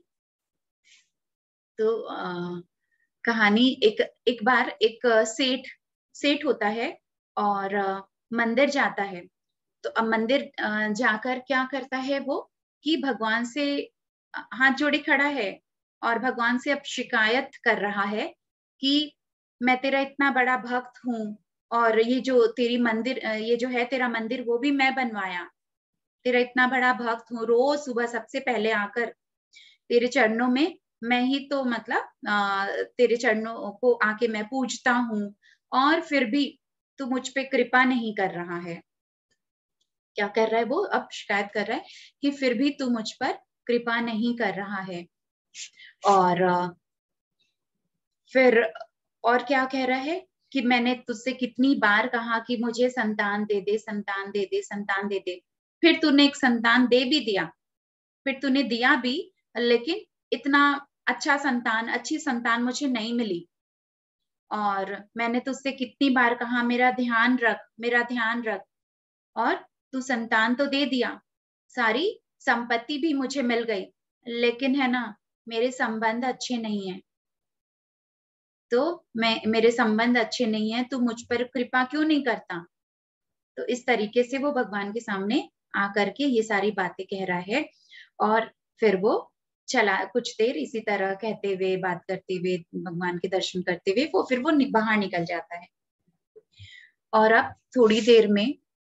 तो आ, कहानी एक एक बार एक सेठ सेठ होता है और मंदिर जाता है। तो अब मंदिर जाकर क्या करता है वो कि भगवान से हाथ जोड़े खड़ा है और भगवान से अब शिकायत कर रहा है कि मैं तेरा इतना बड़ा भक्त हूँ और ये जो तेरी मंदिर ये जो है तेरा मंदिर वो भी मैं बनवाया, तेरा इतना बड़ा भक्त हूँ, रोज सुबह सबसे पहले आकर तेरे चरणों में मैं ही तो मतलब आ, तेरे चरणों को आके मैं पूजता हूँ और फिर भी तू मुझ पे कृपा नहीं कर रहा है। क्या कर रहा है वो? अब शिकायत कर रहा है कि फिर भी तू मुझ पर कृपा नहीं कर रहा है। और फिर और क्या कह रहा है कि मैंने तुझसे कितनी बार कहा कि मुझे संतान दे दे, संतान दे दे, संतान दे दे, फिर तूने एक संतान दे भी दिया, फिर तूने दिया भी, लेकिन इतना अच्छा संतान, अच्छी संतान मुझे नहीं मिली। और मैंने तुझसे कितनी बार कहा मेरा ध्यान रख, मेरा ध्यान रख, और तू संतान तो दे दिया, सारी संपत्ति भी मुझे मिल गई, लेकिन है ना मेरे संबंध अच्छे नहीं है। तो मैं मेरे संबंध अच्छे नहीं है, तू मुझ पर कृपा क्यों नहीं करता? तो इस तरीके से वो भगवान के सामने आकर के ये सारी बातें कह रहा है। और फिर वो चला कुछ देर इसी तरह कहते हुए, बात करते हुए, भगवान के दर्शन करते हुए वो फिर वो बाहर निकल जाता है। और अब थोड़ी देर में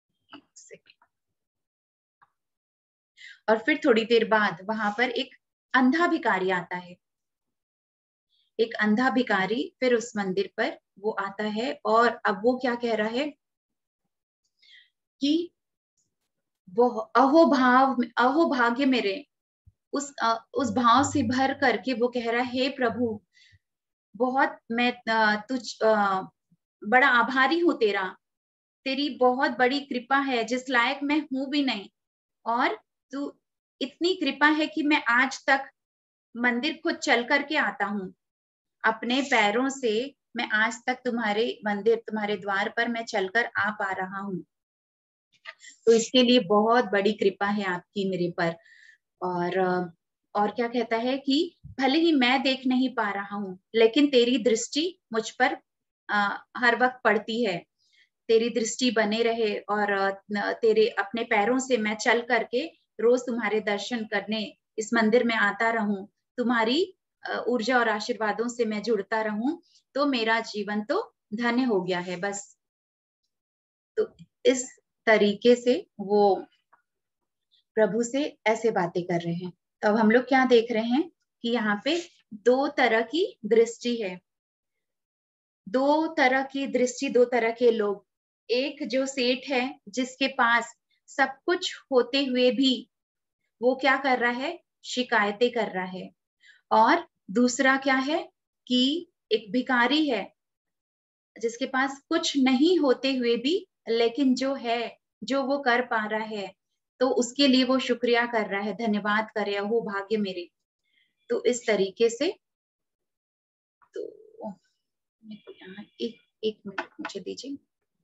और फिर थोड़ी देर बाद वहां पर एक अंधा भिखारी आता है। एक अंधा भिखारी फिर उस मंदिर पर वो आता है और अब वो क्या कह रहा है कि वो अहो भाव अहो भाग्य मेरे, उस उस भाव से भर करके वो कह रहा है, हे प्रभु बहुत मैं तुझ बड़ा आभारी हूं तेरा, तेरी बहुत बड़ी कृपा है जिस लायक मैं हूं भी नहीं, और तू इतनी कृपा है कि मैं आज तक मंदिर खुद चल करके आता हूँ, अपने पैरों से मैं आज तक तुम्हारे मंदिर, तुम्हारे द्वार पर मैं चलकर आ पा रहा हूँ। तो इसके लिए बहुत बड़ी कृपा है आपकी मेरे पर। और और क्या कहता है कि भले ही मैं देख नहीं पा रहा हूँ, लेकिन तेरी दृष्टि मुझ पर आ, हर वक्त पड़ती है, तेरी दृष्टि बने रहे और तेरे अपने पैरों से मैं चल करके रोज तुम्हारे दर्शन करने इस मंदिर में आता रहूं, तुम्हारी ऊर्जा और आशीर्वादों से मैं जुड़ता रहूं, तो मेरा जीवन तो धन्य हो गया है बस। तो इस तरीके से वो प्रभु से ऐसे बातें कर रहे हैं। तो अब हम लोग क्या देख रहे हैं कि यहाँ पे दो तरह की दृष्टि है, दो तरह की दृष्टि, दो तरह के लोग। एक जो सेठ है जिसके पास सब कुछ होते हुए भी वो क्या कर रहा है, शिकायतें कर रहा है। और दूसरा क्या है कि एक भिखारी है जिसके पास कुछ नहीं होते हुए भी, लेकिन जो है, जो वो कर पा रहा है, तो उसके लिए वो शुक्रिया कर रहा है, धन्यवाद कर रहा है, वो भाग्य मेरे। तो इस तरीके से तो यहाँ एक एक मिनट मुझे दीजिए।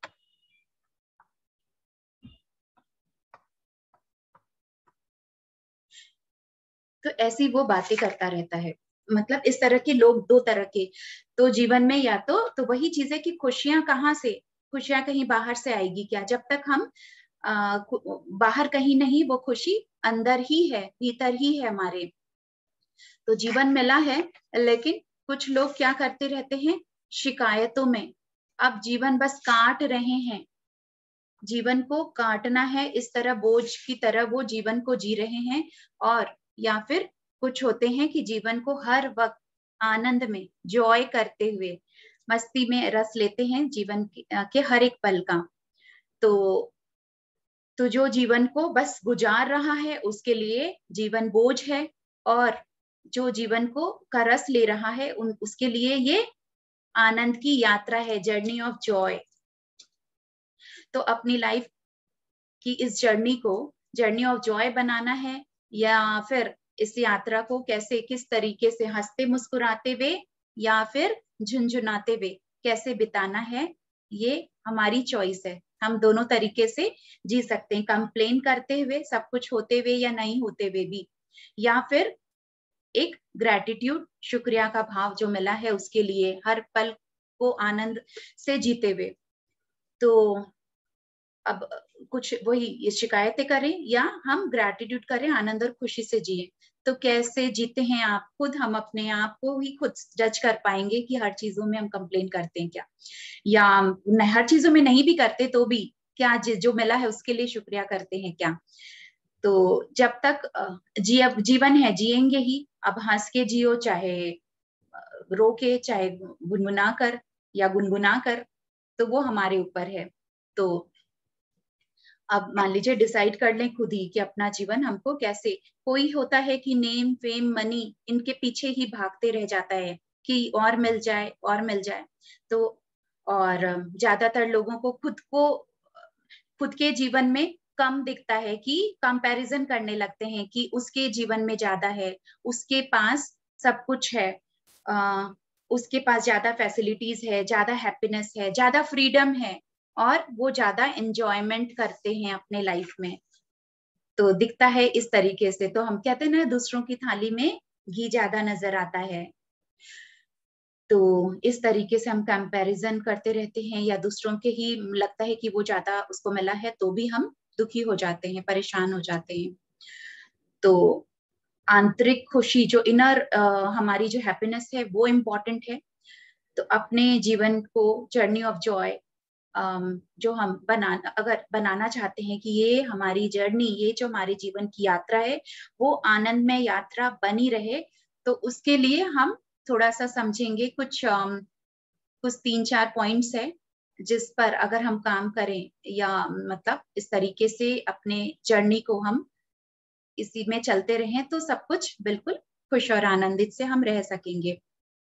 तो ऐसी वो बातें करता रहता है। मतलब इस तरह के लोग, दो तरह के। तो जीवन में या तो तो वही चीज है कि खुशियां कहाँ से, खुशियां कहीं बाहर से आएगी क्या? जब तक हम आ, बाहर कहीं नहीं, वो खुशी अंदर ही है, भीतर ही है हमारे। तो जीवन मिला है, लेकिन कुछ लोग क्या करते रहते हैं, शिकायतों में। अब जीवन बस काट रहे हैं, जीवन को काटना है, इस तरह बोझ की तरह वो जीवन को जी रहे हैं। और या फिर कुछ होते हैं कि जीवन को हर वक्त आनंद में, जॉय करते हुए, मस्ती में रस लेते हैं जीवन के हर एक पल का। तो तो जो जीवन को बस गुजार रहा है उसके लिए जीवन बोझ है, और जो जीवन को का रस ले रहा है उन उसके लिए ये आनंद की यात्रा है, जर्नी ऑफ जॉय। तो अपनी लाइफ की इस जर्नी को जर्नी ऑफ जॉय बनाना है, या फिर इस यात्रा को कैसे, किस तरीके से हंसते मुस्कुराते हुए या फिर झुंझुनाते हुए कैसे बिताना है, ये हमारी चॉइस है। हम दोनों तरीके से जी सकते हैं, कंप्लेन करते हुए, सब कुछ होते हुए या नहीं होते हुए भी, या फिर एक ग्रेटिट्यूड, शुक्रिया का भाव जो मिला है उसके लिए, हर पल को आनंद से जीते हुए। तो अब कुछ वही शिकायतें करें या हम ग्रेटिट्यूड करें, आनंद और खुशी से जिए। तो कैसे जीते हैं आप खुद, हम अपने आप को ही खुद जज कर पाएंगे कि हर चीजों में हम कंप्लेन करते हैं क्या, या हर चीजों में नहीं भी करते तो भी क्या जो मिला है उसके लिए शुक्रिया करते हैं क्या। तो जब तक जी अब जीवन है जिएंगे ही, अब हंस के जियो, चाहे रो के, चाहे गुनगुना कर या गुनगुना कर, तो वो हमारे ऊपर है। तो अब मान लीजिए डिसाइड कर लें खुद ही कि अपना जीवन हमको कैसे, कोई होता है कि नेम फेम मनी इनके पीछे ही भागते रह जाता है कि और मिल जाए और मिल जाए। तो और ज्यादातर लोगों को खुद को खुद के जीवन में कम दिखता है कि कंपैरिजन करने लगते हैं कि उसके जीवन में ज्यादा है, उसके पास सब कुछ है, आ, उसके पास ज्यादा फैसिलिटीज है, ज्यादा हैप्पीनेस है, ज्यादा फ्रीडम है, और वो ज्यादा एंजॉयमेंट करते हैं अपने लाइफ में। तो दिखता है इस तरीके से। तो हम कहते हैं ना, दूसरों की थाली में घी ज्यादा नजर आता है। तो इस तरीके से हम कंपैरिजन करते रहते हैं, या दूसरों के ही लगता है कि वो ज्यादा उसको मिला है तो भी हम दुखी हो जाते हैं, परेशान हो जाते हैं। तो आंतरिक खुशी, जो इनर हमारी जो हैप्पीनेस है वो इम्पोर्टेंट है। तो अपने जीवन को जर्नी ऑफ जॉय जो हम बनाना अगर बनाना चाहते हैं कि ये हमारी जर्नी, ये जो हमारे जीवन की यात्रा है वो आनंद में यात्रा बनी रहे, तो उसके लिए हम थोड़ा सा समझेंगे कुछ कुछ तीन चार पॉइंट्स है जिस पर अगर हम काम करें, या मतलब इस तरीके से अपने जर्नी को हम इसी में चलते रहें, तो सब कुछ बिल्कुल खुश और आनंदित से हम रह सकेंगे।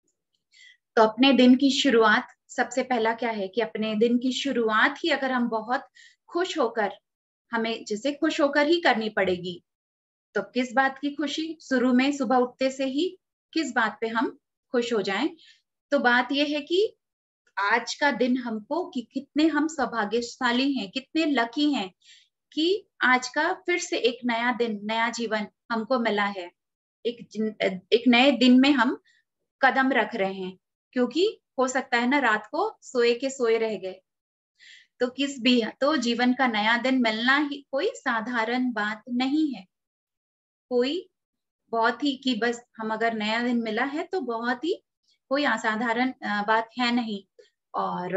तो अपने दिन की शुरुआत, सबसे पहला क्या है कि अपने दिन की शुरुआत ही अगर हम बहुत खुश होकर, हमें जैसे खुश होकर ही करनी पड़ेगी। तो किस बात की खुशी, शुरू में सुबह उठते से ही किस बात पे हम खुश हो जाएं? तो बात यह है कि आज का दिन हमको, कि कितने हम सौभाग्यशाली हैं, कितने लकी हैं कि आज का फिर से एक नया दिन, नया जीवन हमको मिला है। एक एक नए दिन में हम कदम रख रहे हैं, क्योंकि हो सकता है ना रात को सोए के सोए रह गए। तो किस भी तो जीवन का नया दिन मिलना ही कोई साधारण बात नहीं है, कोई बहुत ही कि बस हम अगर नया दिन मिला है तो बहुत ही कोई असाधारण बात है नहीं। और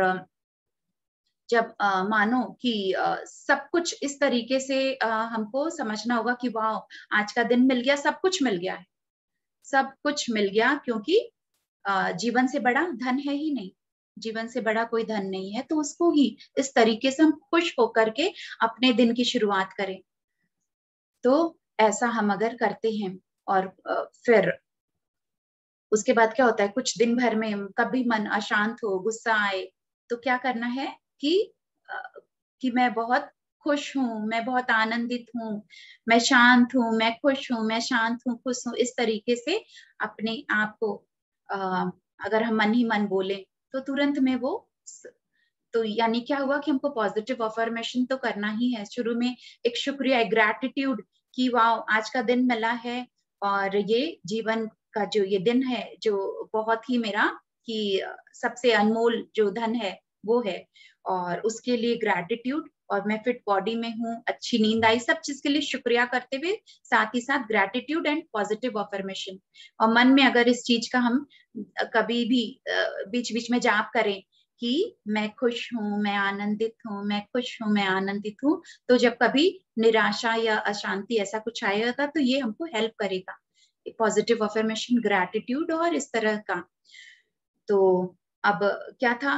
जब आ, मानो कि आ, सब कुछ इस तरीके से आ, हमको समझना होगा कि वाह आज का दिन मिल गया, सब कुछ मिल गया है, सब कुछ मिल गया, क्योंकि आ, जीवन से बड़ा धन है ही नहीं, जीवन से बड़ा कोई धन नहीं है। तो उसको ही इस तरीके से हम खुश होकर के अपने दिन की शुरुआत करें। तो ऐसा हम अगर करते हैं, और आ, फिर उसके बाद क्या होता है, कुछ दिन भर में कभी मन अशांत हो, गुस्सा आए, तो क्या करना है कि कि मैं बहुत खुश हूँ, मैं बहुत आनंदित हूँ, मैं शांत हूँ, मैं खुश हूँ, मैं शांत हूँ, खुश हूँ, इस तरीके से अपने आप को आ, अगर हम मन ही मन बोले तो तुरंत में वो, तो यानी क्या हुआ कि हमको पॉजिटिव अफर्मेशन तो करना ही है। शुरू में एक शुक्रिया, एक ग्रैटिट्यूड कि वाह आज का दिन मिला है, और ये जीवन का जो ये दिन है जो बहुत ही मेरा कि सबसे अनमोल जो धन है वो है, और उसके लिए ग्रैटिट्यूड, और मैं फिट बॉडी में हूँ, अच्छी नींद आई, सब चीज के लिए शुक्रिया करते हुए साथ ही साथ ग्रैटिट्यूड एंड पॉजिटिव अफर्मेशन। और मन में अगर इस चीज का हम कभी भी बीच बीच में जाप करें कि मैं खुश हूँ, मैं आनंदित हूँ, मैं खुश हूँ, मैं आनंदित हूँ, तो जब कभी निराशा या अशांति ऐसा कुछ आएगा तो ये हमको हेल्प करेगा, पॉजिटिव अफर्मेशन, ग्रैटिट्यूड और इस तरह का। तो अब क्या था,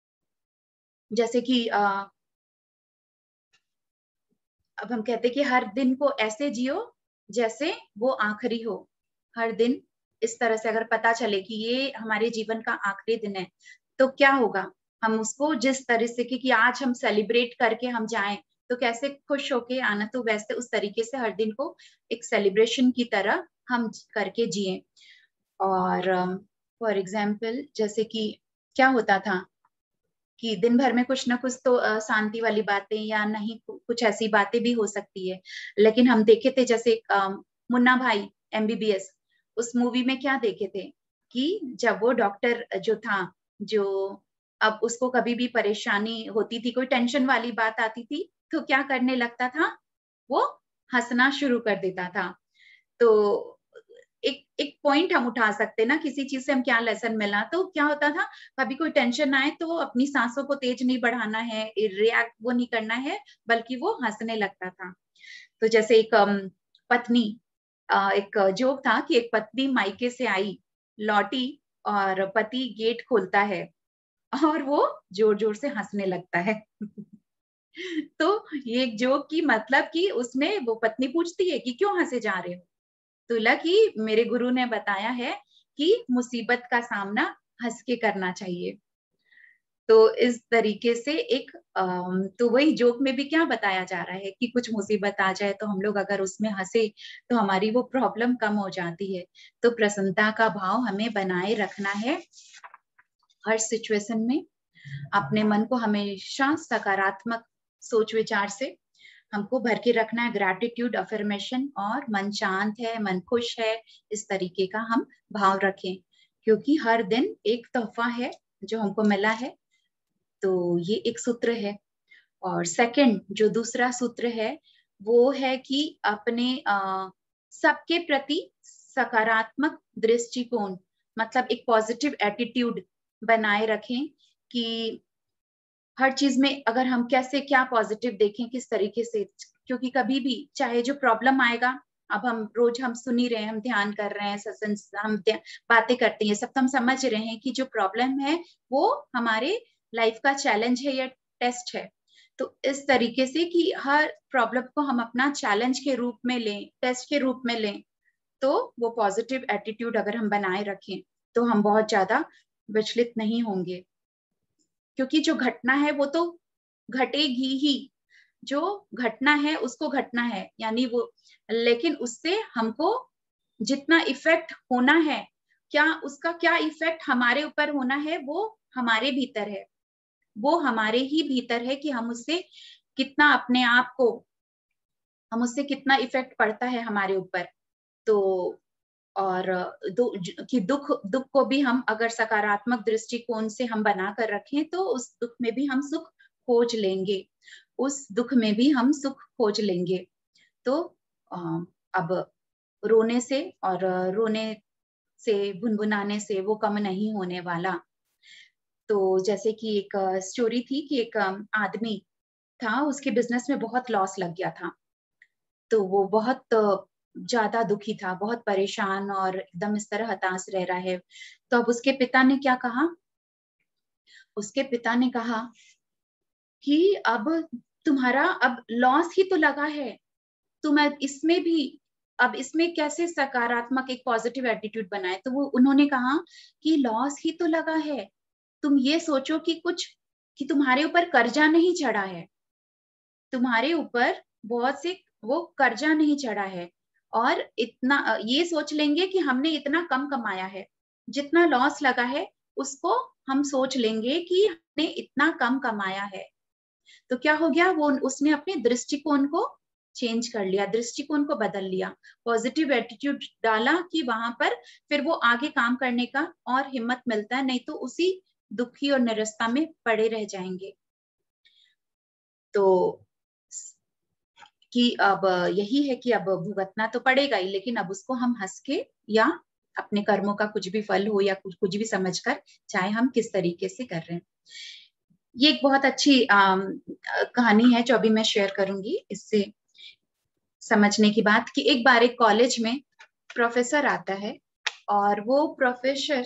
जैसे कि आ, अब हम कहते कि हर दिन को ऐसे जियो जैसे वो आखिरी हो। हर दिन इस तरह से अगर पता चले कि ये हमारे जीवन का आखिरी दिन है, तो क्या होगा, हम उसको जिस तरह से कि, कि आज हम सेलिब्रेट करके हम जाएं तो कैसे खुश होके आना, तो वैसे उस तरीके से हर दिन को एक सेलिब्रेशन की तरह हम करके जिए। और फॉर एग्जाम्पल जैसे कि क्या होता था कि दिन भर में कुछ ना कुछ तो अ, शांति वाली बातें या नहीं कुछ ऐसी बातें भी हो सकती है। लेकिन हम देखे थे जैसे अ, Munna Bhai M B B S, उस मूवी में क्या देखे थे कि जब वो डॉक्टर जो था, जो अब उसको कभी भी परेशानी होती थी, कोई टेंशन वाली बात आती थी, तो क्या करने लगता था, वो हंसना शुरू कर देता था। तो एक एक पॉइंट हम उठा सकते ना, किसी चीज से हम क्या लेसन मिला, तो क्या होता था, कभी कोई टेंशन आए तो अपनी सांसों को तेज नहीं बढ़ाना है, रिएक्ट वो नहीं करना है, बल्कि वो हंसने लगता था। तो जैसे एक अम, पत्नी, अ, एक जोक था कि एक पत्नी मायके से आई, लौटी और पति गेट खोलता है और वो जोर जोर से हंसने लगता है। तो ये एक जोक की मतलब कि उसमें वो पत्नी पूछती है कि क्यों हंसे जा रहे हो, तो बोला कि मेरे गुरु ने बताया है कि मुसीबत का सामना हंस के करना चाहिए। तो इस तरीके से एक अम, तो वही जोक में भी क्या बताया जा रहा है कि कुछ मुसीबत आ जाए तो हम लोग अगर उसमें हंसे तो हमारी वो प्रॉब्लम कम हो जाती है। तो प्रसन्नता का भाव हमें बनाए रखना है हर सिचुएशन में। अपने मन को हमेशा सकारात्मक सोच विचार से हमको भर के रखना है, ग्रैटिट्यूड, अफर्मेशन, और मन शांत है, मन खुश है, इस तरीके का हम भाव रखें, क्योंकि हर दिन एक तोहफा है जो हमको मिला है। तो ये एक सूत्र है। और सेकंड जो दूसरा सूत्र है वो है कि अपने अ, सबके प्रति सकारात्मक दृष्टिकोण, मतलब एक पॉजिटिव एटीट्यूड बनाए रखें कि हर चीज में अगर हम कैसे क्या पॉजिटिव देखें, किस तरीके से, क्योंकि कभी भी चाहे जो प्रॉब्लम आएगा, अब हम रोज हम सुन ही रहे हैं, हम ध्यान कर रहे हैं, सत्संग हम बातें करते हैं, सब तो हम समझ रहे हैं कि जो प्रॉब्लम है वो हमारे लाइफ का चैलेंज है या टेस्ट है। तो इस तरीके से कि हर प्रॉब्लम को हम अपना चैलेंज के रूप में लें, टेस्ट के रूप में लें, तो वो पॉजिटिव एटीट्यूड अगर हम बनाए रखें तो हम बहुत ज्यादा विचलित नहीं होंगे, क्योंकि जो घटना है वो तो घटेगी ही, जो घटना है उसको घटना है, यानी वो, लेकिन उससे हमको जितना इफेक्ट होना है, क्या उसका क्या इफेक्ट हमारे ऊपर होना है, वो हमारे भीतर है, वो हमारे ही भीतर है कि हम उससे कितना अपने आप को, हम उससे कितना इफेक्ट पड़ता है हमारे ऊपर। तो और दु, कि दुख दुख को भी हम अगर सकारात्मक दृष्टिकोण से हम बना कर रखें तो उस दुख में भी हम सुख खोज लेंगे, उस दुख में भी हम सुख खोज लेंगे। तो अब रोने से और रोने से, भुनभुनाने से वो कम नहीं होने वाला। तो जैसे कि एक स्टोरी थी कि एक आदमी था, उसके बिजनेस में बहुत लॉस लग गया था, तो वो बहुत ज्यादा दुखी था, बहुत परेशान और एकदम इस तरह हताश रह रहा है। तो अब उसके पिता ने क्या कहा, उसके पिता ने कहा कि अब तुम्हारा अब लॉस ही तो लगा है, तुम इसमें भी, अब इसमें कैसे सकारात्मक एक पॉजिटिव एटीट्यूड बनाए। तो वो उन्होंने कहा कि लॉस ही तो लगा है, तुम ये सोचो कि कुछ, कि तुम्हारे ऊपर कर्जा नहीं चढ़ा है, तुम्हारे ऊपर बहुत से वो कर्जा नहीं चढ़ा है, और इतना ये सोच लेंगे कि हमने इतना कम कमाया है, जितना लॉस लगा है उसको हम सोच लेंगे कि हमने इतना कम कमाया है। तो क्या हो गया, वो उसने अपने दृष्टिकोण को चेंज कर लिया, दृष्टिकोण को बदल लिया, पॉजिटिव एटीट्यूड डाला कि वहां पर फिर वो आगे काम करने का और हिम्मत मिलता है, नहीं तो उसी दुखी और निराशा में पड़े रह जाएंगे। तो कि अब यही है कि अब भुगतना तो पड़ेगा ही, लेकिन अब उसको हम हंस के या अपने कर्मों का कुछ भी फल हो या कुछ कुछ भी समझकर, चाहे हम किस तरीके से कर रहे हैं। ये एक बहुत अच्छी आम, कहानी है जो अभी मैं शेयर करूंगी, इससे समझने की बात कि एक बार एक कॉलेज में प्रोफेसर आता है और वो प्रोफेसर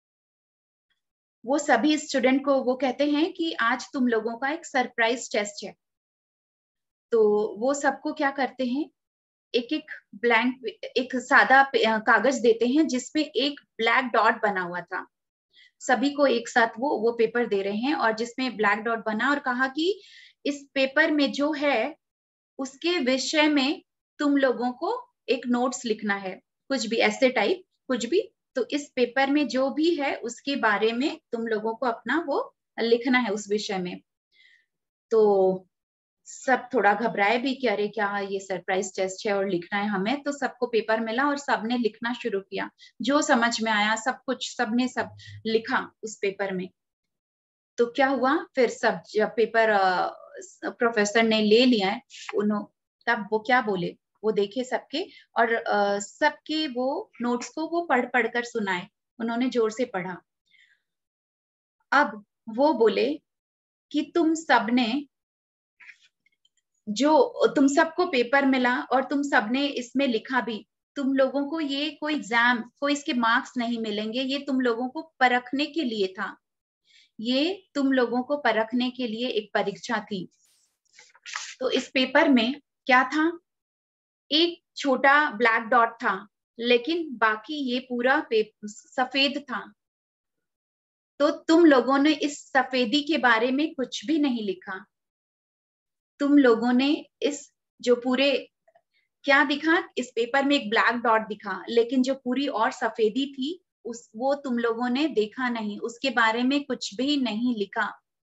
वो सभी स्टूडेंट को वो कहते हैं कि आज तुम लोगों का एक सरप्राइज टेस्ट है। तो वो सबको क्या करते हैं, एक एक ब्लैंक, एक सादा कागज देते हैं जिसमें एक ब्लैक डॉट बना हुआ था, सभी को एक साथ वो वो पेपर दे रहे हैं और जिसमें ब्लैक डॉट बना, और कहा कि इस पेपर में जो है उसके विषय में तुम लोगों को एक नोट्स लिखना है, कुछ भी ऐसे टाइप कुछ भी, तो इस पेपर में जो भी है उसके बारे में तुम लोगों को अपना वो लिखना है उस विषय में। तो सब थोड़ा घबराए भी कि अरे क्या ये सरप्राइज टेस्ट है और लिखना है हमें। तो सबको पेपर मिला और सबने लिखना शुरू किया, जो समझ में आया सब कुछ सबने सब लिखा उस पेपर में। तो क्या हुआ फिर सब जब पेपर प्रोफेसर ने ले लिया है, उन्होंने तब वो क्या बोले, वो देखे सबके और uh, सबके वो नोट्स को वो पढ़ पढ़ कर सुनाए, उन्होंने जोर से पढ़ा। अब वो बोले कि तुम सबने जो तुम सबको पेपर मिला और तुम सबने इसमें लिखा भी, तुम लोगों को ये कोई एग्जाम, कोई इसके मार्क्स नहीं मिलेंगे, ये तुम लोगों को परखने के लिए था, ये तुम लोगों को परखने के लिए एक परीक्षा थी। तो इस पेपर में क्या था, एक छोटा ब्लैक डॉट था, लेकिन बाकी ये पूरा सफेद था। तो तुम लोगों ने इस सफेदी के बारे में कुछ भी नहीं लिखा। तुम लोगों ने इस जो पूरे क्या दिखा, इस पेपर में एक ब्लैक डॉट दिखा, लेकिन जो पूरी और सफेदी थी उस वो तुम लोगों ने देखा नहीं, उसके बारे में कुछ भी नहीं लिखा,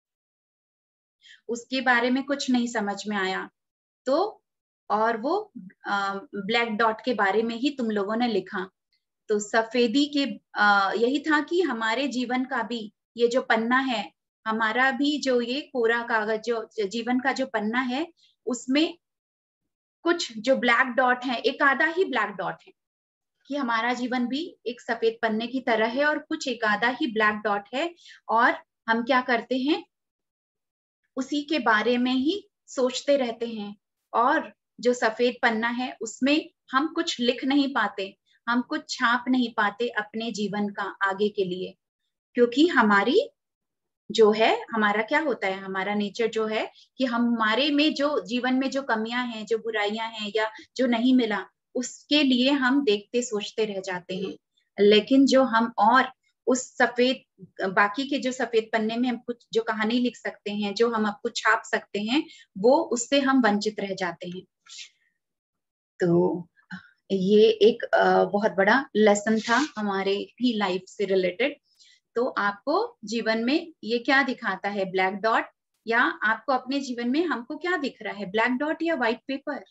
उसके बारे में कुछ नहीं समझ में आया। तो और वो ब्लैक डॉट के बारे में ही तुम लोगों ने लिखा। तो सफेदी के आ, यही था कि हमारे जीवन का भी ये जो पन्ना है, हमारा भी जो ये कोरा कागज, जो जीवन का जो पन्ना है, उसमें कुछ जो ब्लैक डॉट है, एक आधा ही ब्लैक डॉट है, कि हमारा जीवन भी एक सफेद पन्ने की तरह है और कुछ एक आधा ही ब्लैक डॉट है। और हम क्या करते हैं, उसी के बारे में ही सोचते रहते हैं। और जो सफेद पन्ना है उसमें हम कुछ लिख नहीं पाते, हम कुछ छाप नहीं पाते अपने जीवन का आगे के लिए, क्योंकि हमारी जो है, हमारा क्या होता है, हमारा नेचर जो है कि हमारे में जो जीवन में जो कमियां हैं, जो बुराइयां हैं या जो नहीं मिला, उसके लिए हम देखते सोचते रह जाते हैं। लेकिन जो हम और उस सफेद बाकी के जो सफेद पन्ने में हम कुछ जो कहानी लिख सकते हैं, जो हम आपको छाप सकते हैं, वो उससे हम वंचित रह जाते हैं। तो ये एक बहुत बड़ा लेसन था हमारे भी लाइफ से रिलेटेड। तो आपको जीवन में ये क्या दिखाता है, ब्लैक डॉट, या आपको अपने जीवन में हमको क्या दिख रहा है, ब्लैक डॉट या व्हाइट पेपर?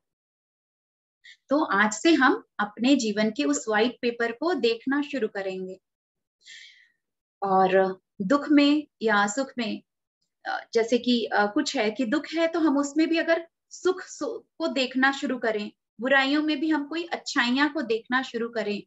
तो आज से हम अपने जीवन के उस व्हाइट पेपर को देखना शुरू करेंगे। और दुख में या सुख में, जैसे कि कुछ है कि दुख है तो हम उसमें भी अगर सुख को देखना शुरू करें, बुराइयों में भी हम कोई अच्छाइयां को देखना शुरू करें,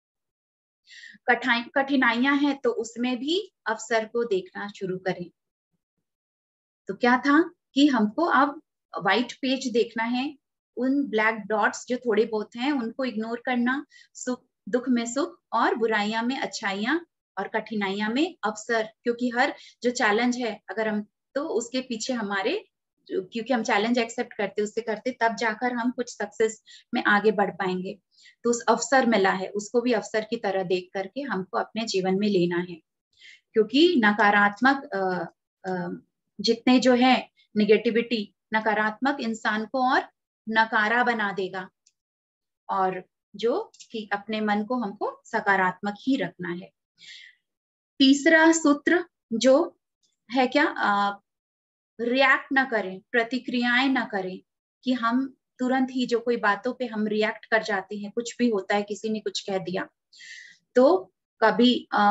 कठिनाइयां हैं तो उसमें भी अवसर को देखना शुरू करें। तो क्या था कि हमको अब व्हाइट पेज देखना है, उन ब्लैक डॉट्स जो थोड़े बहुत हैं उनको इग्नोर करना, सुख दुख में सुख और बुराइयां में अच्छाइयां और कठिनाइयां में अवसर। क्योंकि हर जो चैलेंज है, अगर हम तो उसके पीछे हमारे, क्योंकि हम चैलेंज एक्सेप्ट करते उससे करते तब जाकर हम कुछ सक्सेस में आगे बढ़ पाएंगे। तो उस अवसर मिला है, उसको भी अवसर की तरह देख करके हमको अपने जीवन में लेना है। क्योंकि नकारात्मक जितने जो है निगेटिविटी, नकारात्मक इंसान को और नकारा बना देगा, और जो कि अपने मन को हमको सकारात्मक ही रखना है। तीसरा सूत्र जो है क्या, रिएक्ट ना करें, प्रतिक्रियाएं ना करें, कि हम तुरंत ही जो कोई बातों पे हम रिएक्ट कर जाते हैं, कुछ भी होता है, किसी ने कुछ कह दिया तो कभी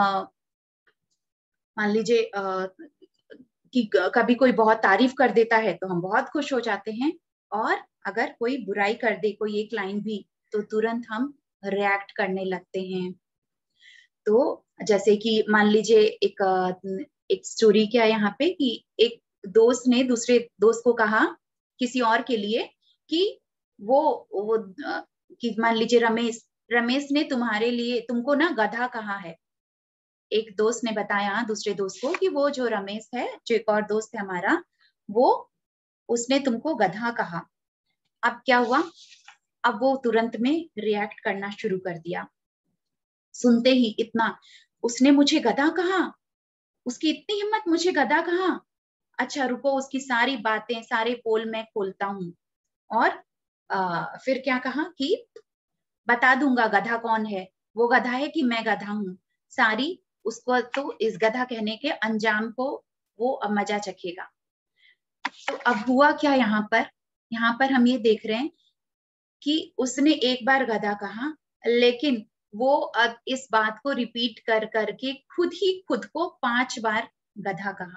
मान लीजिए कि कभी कोई बहुत तारीफ कर देता है तो हम बहुत खुश हो जाते हैं, और अगर कोई बुराई कर दे, कोई एक लाइन भी, तो तुरंत हम रिएक्ट करने लगते हैं। तो जैसे कि मान लीजिए एक एक स्टोरी क्या है यहाँ पे, कि एक दोस्त ने दूसरे दोस्त को कहा किसी और के लिए कि वो वो कि मान लीजिए रमेश रमेश ने तुम्हारे लिए तुमको ना गधा कहा है। एक दोस्त ने बताया दूसरे दोस्त को कि वो जो रमेश है, जो एक और दोस्त है हमारा, वो उसने तुमको गधा कहा। अब क्या हुआ, अब वो तुरंत में रिएक्ट करना शुरू कर दिया। सुनते ही इतना, उसने मुझे गधा कहा, उसकी इतनी हिम्मत, मुझे गधा कहा, अच्छा रुको उसकी सारी बातें, सारे पोल मैं खोलता हूँ। और आ, फिर क्या कहा कि बता दूंगा गधा कौन है, वो गधा है कि मैं गधा हूँ। सारी उसको तो इस गधा कहने के अंजाम को वो अब मजा चखेगा। तो अब हुआ क्या यहाँ पर, यहाँ पर हम ये देख रहे हैं कि उसने एक बार गधा कहा, लेकिन वो अब इस बात को रिपीट कर करके खुद ही खुद को पांच बार गधा कहा।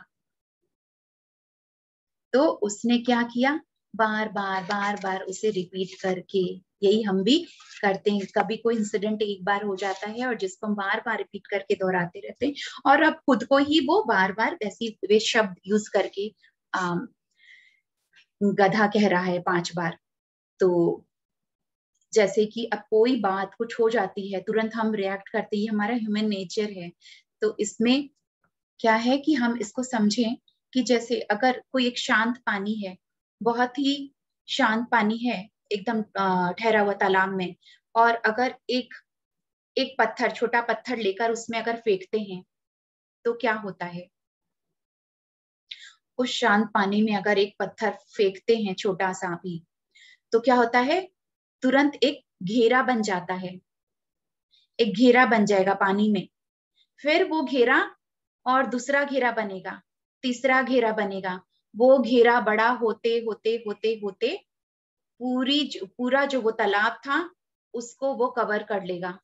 तो उसने क्या किया, बार बार बार बार उसे रिपीट करके, यही हम भी करते हैं। कभी कोई इंसिडेंट एक बार हो जाता है और जिसको हम बार बार रिपीट करके दोहराते रहते हैं, और अब खुद को ही वो बार बार वैसी वे शब्द यूज करके आ, गधा कह रहा है पांच बार। तो जैसे कि अब कोई बात कुछ हो जाती है, तुरंत हम रिएक्ट करते ही, हमारा ह्यूमन नेचर है। तो इसमें क्या है कि हम इसको समझें कि जैसे अगर कोई एक शांत पानी है, बहुत ही शांत पानी है, एकदम ठहरा हुआ तालाब में, और अगर एक एक पत्थर, छोटा पत्थर लेकर उसमें अगर फेंकते हैं तो क्या होता है। उस शांत पानी में अगर एक पत्थर फेंकते हैं छोटा सा भी, तो क्या होता है, तुरंत एक घेरा बन जाता है, एक घेरा बन जाएगा पानी में। फिर वो घेरा और दूसरा घेरा बनेगा, तीसरा घेरा बनेगा, वो घेरा बड़ा होते होते होते होते पूरी पूरा जो वो तालाब था उसको वो कवर कर लेगा।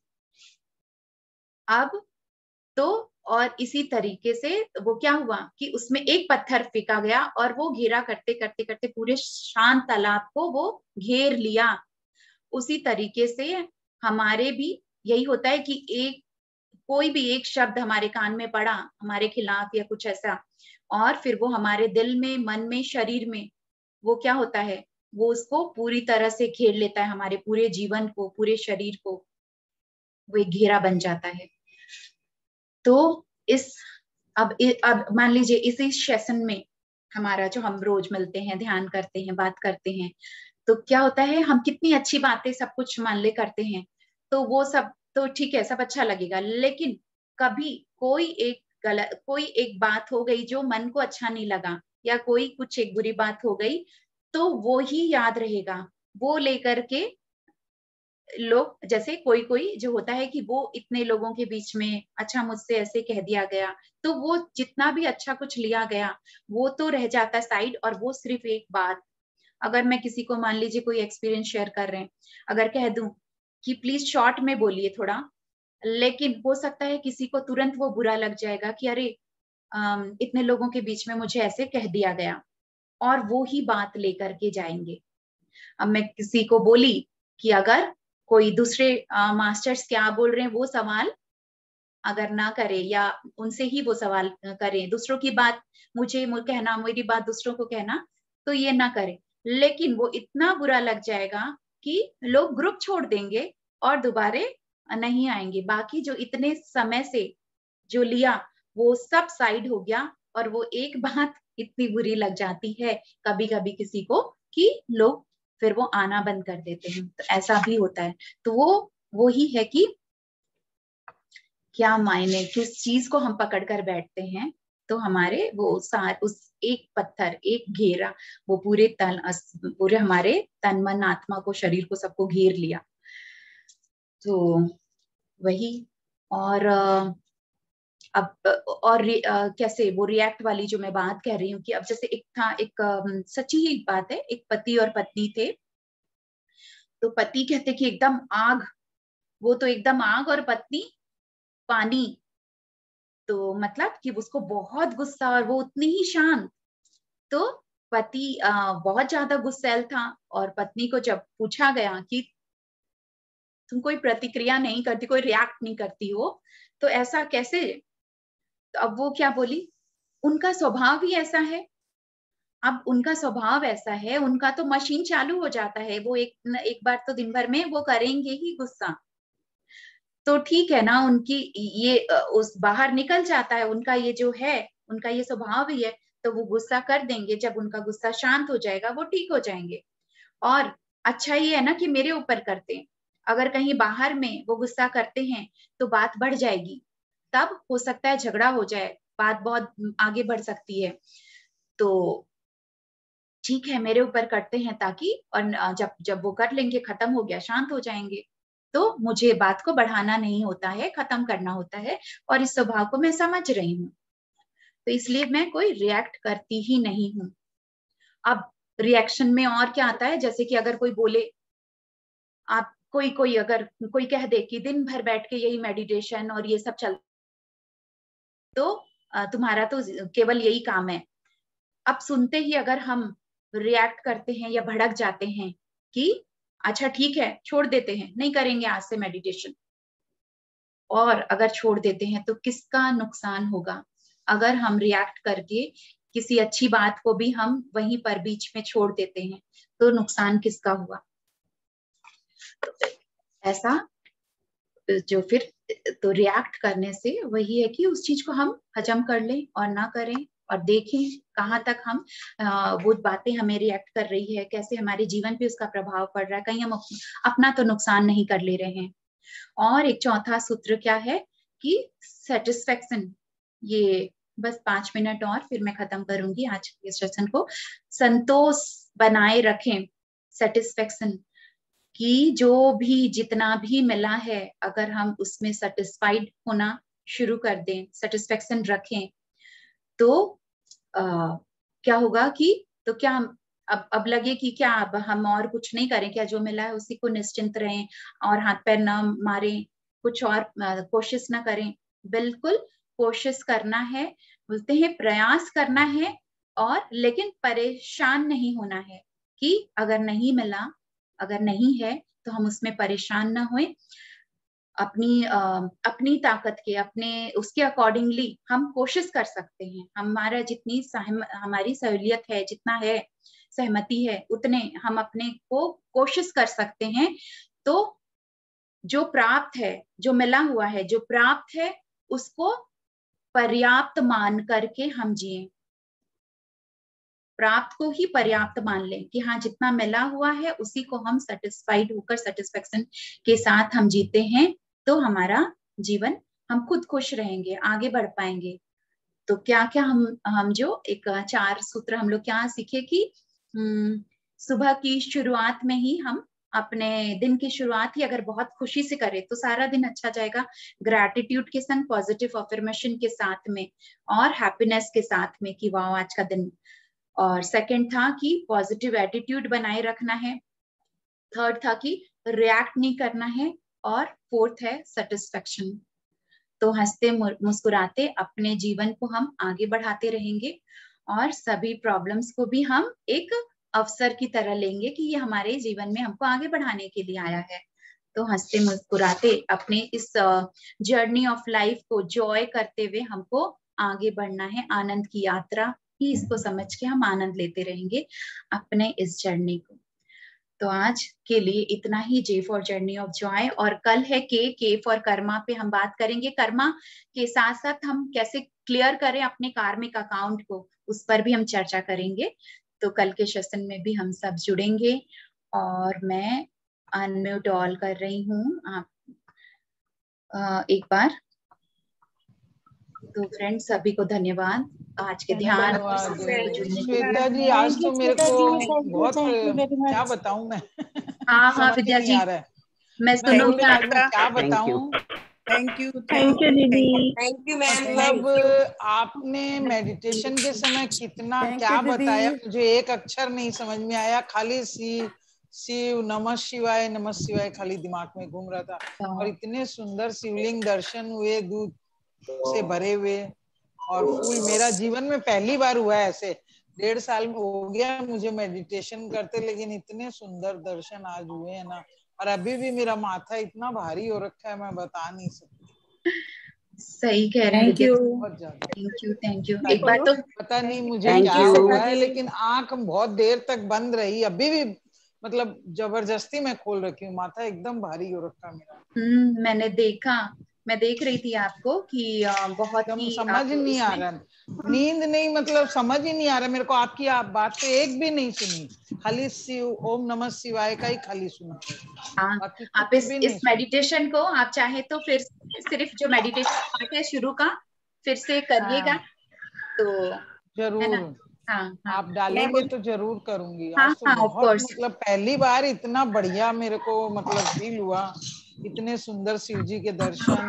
अब तो और इसी तरीके से वो क्या हुआ कि उसमें एक पत्थर फेंका गया और वो घेरा करते करते करते पूरे शांत तालाब को वो घेर लिया। उसी तरीके से हमारे भी यही होता है कि एक कोई भी एक शब्द हमारे कान में पड़ा हमारे खिलाफ या कुछ ऐसा, और फिर वो हमारे दिल में, मन में, शरीर में वो क्या होता है, वो उसको पूरी तरह से घेर लेता है, हमारे पूरे जीवन को, पूरे शरीर को वो एक घेरा बन जाता है। तो इस अब अब मान लीजिए इसी सेशन में हमारा जो हम रोज मिलते हैं, ध्यान करते हैं, बात करते हैं, तो क्या होता है, हम कितनी अच्छी बातें सब कुछ मान ले करते हैं, तो वो सब तो ठीक है, सब अच्छा लगेगा। लेकिन कभी कोई एक गलत कोई एक बात हो गई जो मन को अच्छा नहीं लगा, या कोई कुछ एक बुरी बात हो गई, तो वो ही याद रहेगा, वो लेकर के लोग, जैसे कोई कोई जो होता है कि वो इतने लोगों के बीच में अच्छा मुझसे ऐसे कह दिया गया, तो वो जितना भी अच्छा कुछ लिया गया वो तो रह जाता साइड, और वो सिर्फ एक बात, अगर मैं किसी को मान लीजिए कोई एक्सपीरियंस शेयर कर रहे हैं, अगर कह दूं कि प्लीज शॉर्ट में बोलिए थोड़ा, लेकिन हो सकता है किसी को तुरंत वो बुरा लग जाएगा कि अरे इतने लोगों के बीच में मुझे ऐसे कह दिया गया, और वो ही बात लेकर के जाएंगे। अब मैं किसी को बोली कि अगर कोई दूसरे मास्टर्स क्या बोल रहे हैं वो सवाल अगर ना करे, या उनसे ही वो सवाल करें, दूसरों की बात मुझे कहना, मेरी बात दूसरों को कहना, तो ये ना करें। लेकिन वो इतना बुरा लग जाएगा कि लोग ग्रुप छोड़ देंगे और दोबारे नहीं आएंगे। बाकी जो इतने समय से जो लिया वो सब साइड हो गया, और वो एक बात इतनी बुरी लग जाती है कभी कभी किसी को कि लोग फिर वो आना बंद कर देते हैं। तो ऐसा भी होता है। तो वो वो ही है कि क्या मायने, किस चीज को हम पकड़ कर बैठते हैं, तो हमारे वो सार उस एक पत्थर, एक घेरा, वो पूरे तन पूरे हमारे तन मन आत्मा को, शरीर को, सबको घेर लिया। तो वही, और अब और कैसे वो रिएक्ट वाली जो मैं बात कह रही हूँ कि अब जैसे एक था, एक सच्ची ही बात है, एक पति और पत्नी थे। तो पति कहते कि एकदम आग, वो तो एकदम आग, और पत्नी पानी। तो मतलब कि उसको बहुत गुस्सा और वो उतनी ही शांत। तो पति बहुत ज्यादा गुस्सैल था, और पत्नी को जब पूछा गया कि तुम कोई प्रतिक्रिया नहीं करती, कोई रिएक्ट नहीं करती हो, तो ऐसा कैसे? तो अब वो क्या बोली, उनका स्वभाव ही ऐसा है। अब उनका स्वभाव ऐसा है, उनका तो मशीन चालू हो जाता है, वो एक एक बार तो दिन भर में वो करेंगे ही गुस्सा। तो ठीक है ना, उनकी ये उस बाहर निकल जाता है, उनका ये जो है, उनका ये स्वभाव ही है, तो वो गुस्सा कर देंगे। जब उनका गुस्सा शांत हो जाएगा वो ठीक हो जाएंगे। और अच्छा ये है ना कि मेरे ऊपर करते हैं, अगर कहीं बाहर में वो गुस्सा करते हैं तो बात बढ़ जाएगी, तब हो सकता है झगड़ा हो जाए, बात बहुत आगे बढ़ सकती है। तो ठीक है, मेरे ऊपर करते हैं ताकि, और जब जब वो कर लेंगे, खत्म हो गया, शांत हो जाएंगे, तो मुझे बात को बढ़ाना नहीं होता है, खत्म करना होता है, और इस स्वभाव को मैं समझ रही हूँ। तो इसलिए मैं कोई रिएक्ट करती ही नहीं हूँ। अब रिएक्शन में और क्या आता है, जैसे कि अगर कोई बोले, आप कोई कोई अगर कोई कह दे कि दिन भर बैठ के यही मेडिटेशन और ये सब चल, तो तुम्हारा तो केवल यही काम है। अब सुनते ही अगर हम रिएक्ट करते हैं या भड़क जाते हैं कि अच्छा ठीक है छोड़ देते हैं, नहीं करेंगे आज से मेडिटेशन, और अगर छोड़ देते हैं तो किसका नुकसान होगा? अगर हम रिएक्ट करके किसी अच्छी बात को भी हम वहीं पर बीच में छोड़ देते हैं तो नुकसान किसका हुआ? तो ऐसा जो फिर तो रिएक्ट करने से वही है कि उस चीज को हम हजम कर लें और ना करें, और देखें कहाँ तक हम आ, वो बातें हमें रिएक्ट कर रही है, कैसे हमारे जीवन पे उसका प्रभाव पड़ रहा है, कहीं हम अपना तो नुकसान नहीं कर ले रहे हैं। और एक चौथा सूत्र क्या है कि सेटिस्फेक्शन, ये बस पांच मिनट और फिर मैं खत्म करूंगी आज के सेशन को। संतोष बनाए रखें, सेटिस्फेक्शन, कि जो भी जितना भी मिला है अगर हम उसमें सेटिस्फाइड होना शुरू कर दें, सेटिस्फेक्शन रखें, तो आ, क्या होगा कि तो क्या हम अब अब लगे कि क्या अब हम और कुछ नहीं करें, क्या जो मिला है उसी को निश्चिंत रहें और हाथ पैर न मारें, कुछ और कोशिश ना करें? बिल्कुल कोशिश करना है, बोलते हैं प्रयास करना है, और लेकिन परेशान नहीं होना है कि अगर नहीं मिला, अगर नहीं है तो हम उसमें परेशान ना होएं। अपनी आ, अपनी ताकत के, अपने उसके अकॉर्डिंगली हम कोशिश कर सकते हैं। हमारा जितनी सहम, हमारी सहूलियत है, जितना है सहमति है, उतने हम अपने को कोशिश कर सकते हैं। तो जो प्राप्त है, जो मिला हुआ है, जो प्राप्त है, उसको पर्याप्त मान करके हम जिए। प्राप्त को ही पर्याप्त मान लें कि हाँ जितना मिला हुआ है उसी को हम सेटिस्फाइड होकर सेटिस्फेक्शन के साथ हम जीते हैं, तो हमारा जीवन, हम खुद खुश रहेंगे, आगे बढ़ पाएंगे। तो क्या क्या हम हम जो एक चार सूत्र हम लोग क्या सीखे कि सुबह की शुरुआत में ही हम अपने दिन की शुरुआत ही अगर बहुत खुशी से करें तो सारा दिन अच्छा जाएगा, ग्रैटिट्यूड के संग, पॉजिटिव अफर्मेशन के साथ में और हैप्पीनेस के साथ में कि वाह आज का दिन। और सेकंड था कि पॉजिटिव एटीट्यूड बनाए रखना है, थर्ड था कि रिएक्ट नहीं करना है, और फोर्थ है सेटिस्फेक्शन। तो हंसते मुस्कुराते अपने जीवन को हम आगे बढ़ाते रहेंगे और सभी प्रॉब्लम्स को भी हम एक अवसर की तरह लेंगे कि ये हमारे जीवन में हमको आगे बढ़ाने के लिए आया है। तो हंसते मुस्कुराते अपने इस जर्नी ऑफ लाइफ को जॉय करते हुए हमको आगे बढ़ना है। आनंद की यात्रा ही इसको समझ के हम आनंद लेते रहेंगे अपने इस जर्नी को। तो आज के लिए इतना ही, J for journey of joy. और कल है के के फॉर कर्मा पे हम बात करेंगे। कर्मा के साथ साथ हम कैसे क्लियर करें अपने कार्मिक अकाउंट को, उस पर भी हम चर्चा करेंगे। तो कल के सेशन में भी हम सब जुड़ेंगे। और मैं अनम्यूट ऑल कर रही हूँ आप आ, एक बार। तो फ्रेंड्स सभी को धन्यवाद आज के ध्यान। श्वेता जी आज तो मेरे को बहुत, क्या बताऊं मैं, हाँ हाँ विद्या जी, मैं सुनूंगा, क्या बताऊं। थैंक यू थैंक यू दीदी, थैंक यू मैम। मतलब आपने मेडिटेशन के समय कितना क्या बताया, मुझे एक अक्षर नहीं समझ में आया, खाली सी शिव नमः शिवाय नमः शिवाय खाली दिमाग में घूम रहा था। और इतने सुंदर शिवलिंग दर्शन हुए, दूध से भरे हुए और फूल। मेरा जीवन में पहली बार हुआ है ऐसे, डेढ़ साल में हो गया मुझे मेडिटेशन करते, लेकिन इतने सुंदर दर्शन आज हुए हैं ना। और अभी भी मेरा माथा इतना भारी हो रखा है, मैं बता नहीं सकती। सही कह रहे हैं। बहुत ज्यादा थैंक यू थैंक यू। एक बार तो पता नहीं मुझे क्या हुआ है, लेकिन आंख बहुत देर तक बंद रही, अभी भी मतलब जबरदस्ती मैं खोल रखी हूँ, माथा एकदम भारी हो रखा मेरा। हम्म मैंने देखा, मैं देख रही थी आपको कि बहुत ही समझ नहीं आ रहा, नींद नहीं, मतलब समझ ही नहीं आ रहा मेरे को। आपकी आप बात तो एक भी नहीं सुनी, खाली शिव ओम नमः शिवाय का ही खाली सुना। हाँ, आप इस इस मेडिटेशन को आप चाहे तो फिर सिर्फ जो मेडिटेशन पार्ट है शुरू का फिर से करिएगा। तो जरूर हाँ, हाँ, आप डालेंगे तो जरूर करूंगी। हाँ, आज तो हाँ, बहुत मतलब पहली बार इतना बढ़िया मेरे को मतलब फील हुआ, इतने सुंदर शिव जी के दर्शन,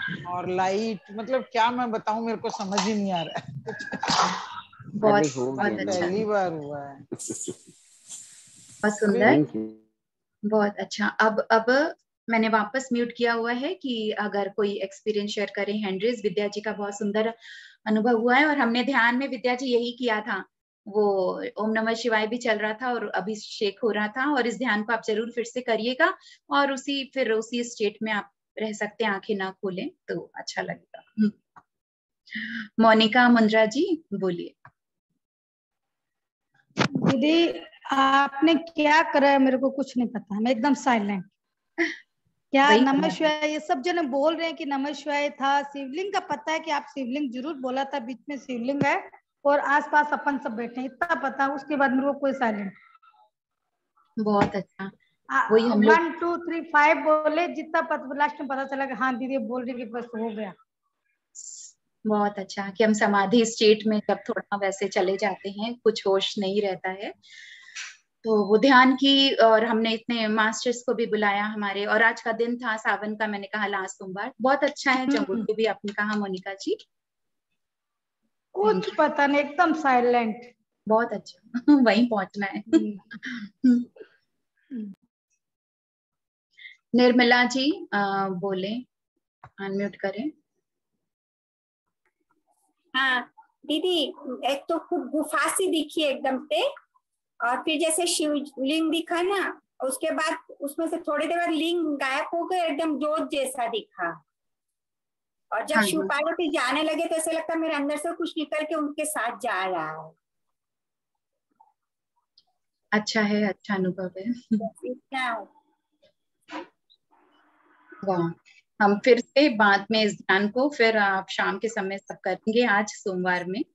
और लाइट, मतलब क्या मैं बताऊं, मेरे को समझ ही नहीं आ रहा है। बहुत अभी हो बहुत गया। अच्छा, पहली बार हुआ है। बहुत सुंदर, थैंक यू। बहुत अच्छा। अब अब मैंने वापस म्यूट किया हुआ है कि अगर कोई एक्सपीरियंस शेयर करे हैंड रेज। विद्या जी का बहुत सुंदर अनुभव हुआ है और हमने ध्यान में विद्या जी यही किया था, वो ओम नमः शिवाय भी चल रहा था और अभिषेक हो रहा था। और इस ध्यान को आप जरूर फिर से करिएगा और उसी फिर उसी स्टेट में आप रह सकते हैं, आंखें ना खोलें तो अच्छा लगेगा। मोनिका मुंद्रा जी बोलिए। दीदी आपने क्या करा है मेरे को कुछ नहीं पता, मैं एकदम साइलेंट। क्या वही नमः करना था। शिवाय, ये सब जने बोल रहे हैं कि नमः शिवाय था। शिवलिंग का पता है कि आप शिवलिंग जरूर बोला था, बीच में शिवलिंग है और आसपास अपन सब बैठे हैं, इतना पता। उसके बाद मेरे को कोई साइलेंट। बहुत अच्छा, वही हम लोग वन टू थ्री फाइव बोले, जितना पता लास्ट में पता चला कि हाँ दीदी बोल रही कि बस हो गया। बहुत अच्छा कि हम समाधि स्टेट में जब थोड़ा वैसे चले जाते हैं, कुछ होश नहीं रहता है, तो वो ध्यान की। और हमने इतने मास्टर्स को भी बुलाया हमारे, और आज का दिन था सावन का, मैंने कहा लास्ट सोमवार। बहुत अच्छा है जम्मू को भी आपने कहा मोनिका जी। कुछ पता नहीं, एकदम साइलेंट। बहुत अच्छा वहीं पहुंचना है। निर्मला जी आ, बोले, अनम्यूट करें। हाँ दीदी, एक तो खूब गुफा सी दिखी एकदम से, और फिर जैसे शिवलिंग दिखा ना, उसके बाद उसमें से थोड़ी देर बाद लिंग गायब हो गए, एकदम जोत जैसा दिखा। और जब हाँ शिव हाँ, पार्वती जाने लगे तो ऐसा लगता मेरे अंदर से कुछ निकल के उनके साथ जा रहा है। अच्छा है, अच्छा अनुभव है। क्या वाह, हम फिर से बाद में इस ध्यान को फिर आप शाम के समय सब करेंगे, आज सोमवार में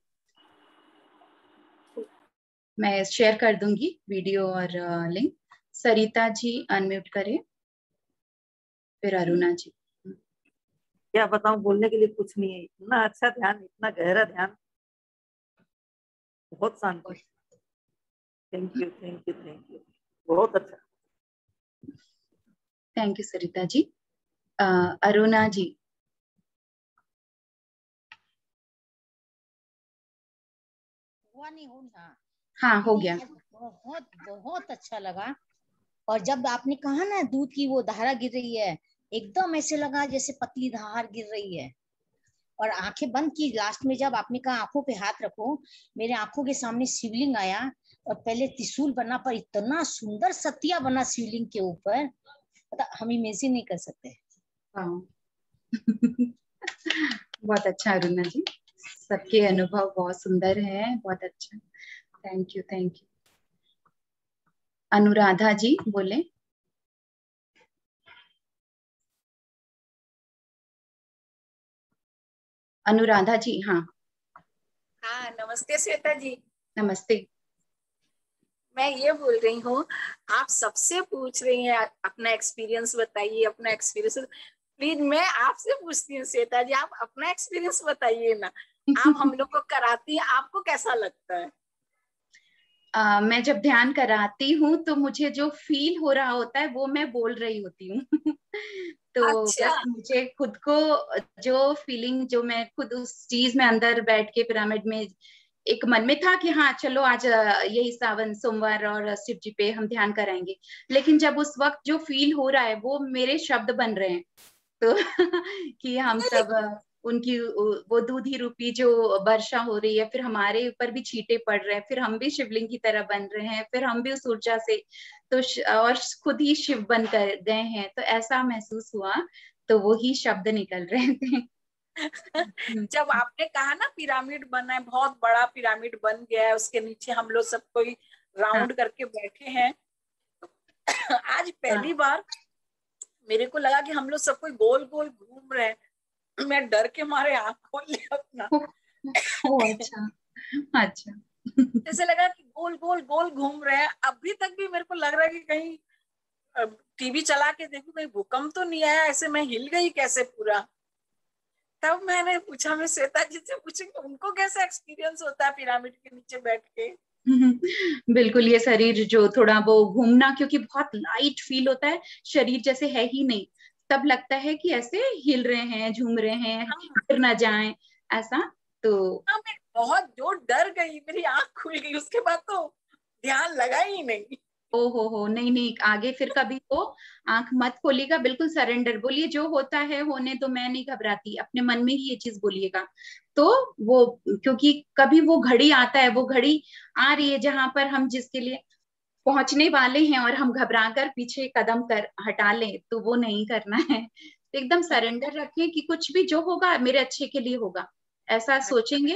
मैं शेयर कर दूंगी वीडियो और लिंक। सरिता जी अनम्यूट करें, फिर अरुणा जी। क्या बताऊं, बोलने के लिए कुछ नहीं है। इतना अच्छा ध्यान, इतना गहरा ध्यान, बहुत शांति। Thank you thank you thank you, बहुत अच्छा। Thank you Sarita ji. uh, Aruna ji. हुआ नहीं हो गया। हाँ हो गया। बहुत बहुत अच्छा लगा। और जब आपने कहा ना दूध की वो धारा गिर रही है, एकदम ऐसे लगा जैसे पतली धार गिर रही है। और आंखें बंद की, लास्ट में जब आपने कहा आंखों पे हाथ रखो, मेरे आंखों के सामने शिवलिंग आया और पहले त्रिशूल बना, पर इतना सुंदर सतिया बना शिवलिंग के ऊपर, मतलब हम इमेजिन नहीं कर सकते। बहुत अच्छा अरुणा जी, सबके अनुभव बहुत सुंदर है, बहुत अच्छा। Thank you thank you. Anuradha ji बोले। अनुराधा जी। हाँ हाँ नमस्ते श्वेता जी। नमस्ते। मैं ये बोल रही हूँ, आप सबसे पूछ रही हैं अपना एक्सपीरियंस बताइए, अपना एक्सपीरियंस। प्लीज मैं आपसे पूछती हूँ श्वेता जी, आप अपना एक्सपीरियंस बताइए ना। आप हम लोग को कराती हैं, आपको कैसा लगता है? Uh, मैं जब ध्यान कराती हूँ तो मुझे जो फील हो रहा होता है वो मैं बोल रही होती हूँ तो अच्छा। बस मुझे खुद को जो फीलिंग, जो मैं खुद उस चीज में अंदर बैठ के पिरामिड में एक मन में था कि हाँ चलो आज यही सावन सोमवार और शिव जी पे हम ध्यान कराएंगे, लेकिन जब उस वक्त जो फील हो रहा है वो मेरे शब्द बन रहे हैं। तो कि हम सब उनकी वो दूधी रूपी जो वर्षा हो रही है, फिर हमारे ऊपर भी छींटे पड़ रहे हैं, फिर हम भी शिवलिंग की तरह बन रहे हैं, फिर हम भी उस ऊर्जा से तो और खुद ही शिव बन कर गए हैं, तो ऐसा महसूस हुआ, तो वो ही शब्द निकल रहे थे। जब आपने कहा ना पिरामिड बना है, बहुत बड़ा पिरामिड बन गया है, उसके नीचे हम लोग सब कोई राउंड करके बैठे हैं, आज पहली बार मेरे को लगा कि हम लोग सब कोई गोल गोल घूम रहे हैं। मैं डर के मारे आंख खोल लिया अपना। ओ अच्छा अच्छा। जैसे लगा कि गोल गोल गोल घूम रहे हैं। अभी तक भी मेरे को लग रहा है कि कहीं टीवी चला के देखूं कहीं भूकंप तो नहीं आया, ऐसे मैं हिल गई कैसे पूरा। तब मैंने पूछा, मैं श्वेता जी से पूछूंगी उनको कैसा एक्सपीरियंस होता है पिरामिड के नीचे बैठ के। बिल्कुल, ये शरीर जो थोड़ा वो घूमना, क्योंकि बहुत लाइट फील होता है, शरीर जैसे है ही नहीं, तब लगता है कि ऐसे हिल रहे हैं, झूम रहे हैं, गिर ना जाएं ऐसा। तो हाँ, मैं बहुत जो डर गई, मेरी आंख खुल गई, उसके बाद तो ध्यान लगा ही नहीं। ओ हो हो नहीं नहीं, आगे फिर कभी वो आंख मत खोलिएगा, बिल्कुल सरेंडर बोलिए, जो होता है होने तो, मैं नहीं घबराती, अपने मन में ही ये चीज बोलिएगा। तो वो, क्योंकि कभी वो घड़ी आता है, वो घड़ी आ रही है जहां पर हम जिसके लिए पहुंचने वाले हैं और हम घबरा कर पीछे कदम कर हटा लें, तो वो नहीं करना है। तो एकदम सरेंडर रखें कि कुछ भी जो होगा मेरे अच्छे के लिए होगा, ऐसा सोचेंगे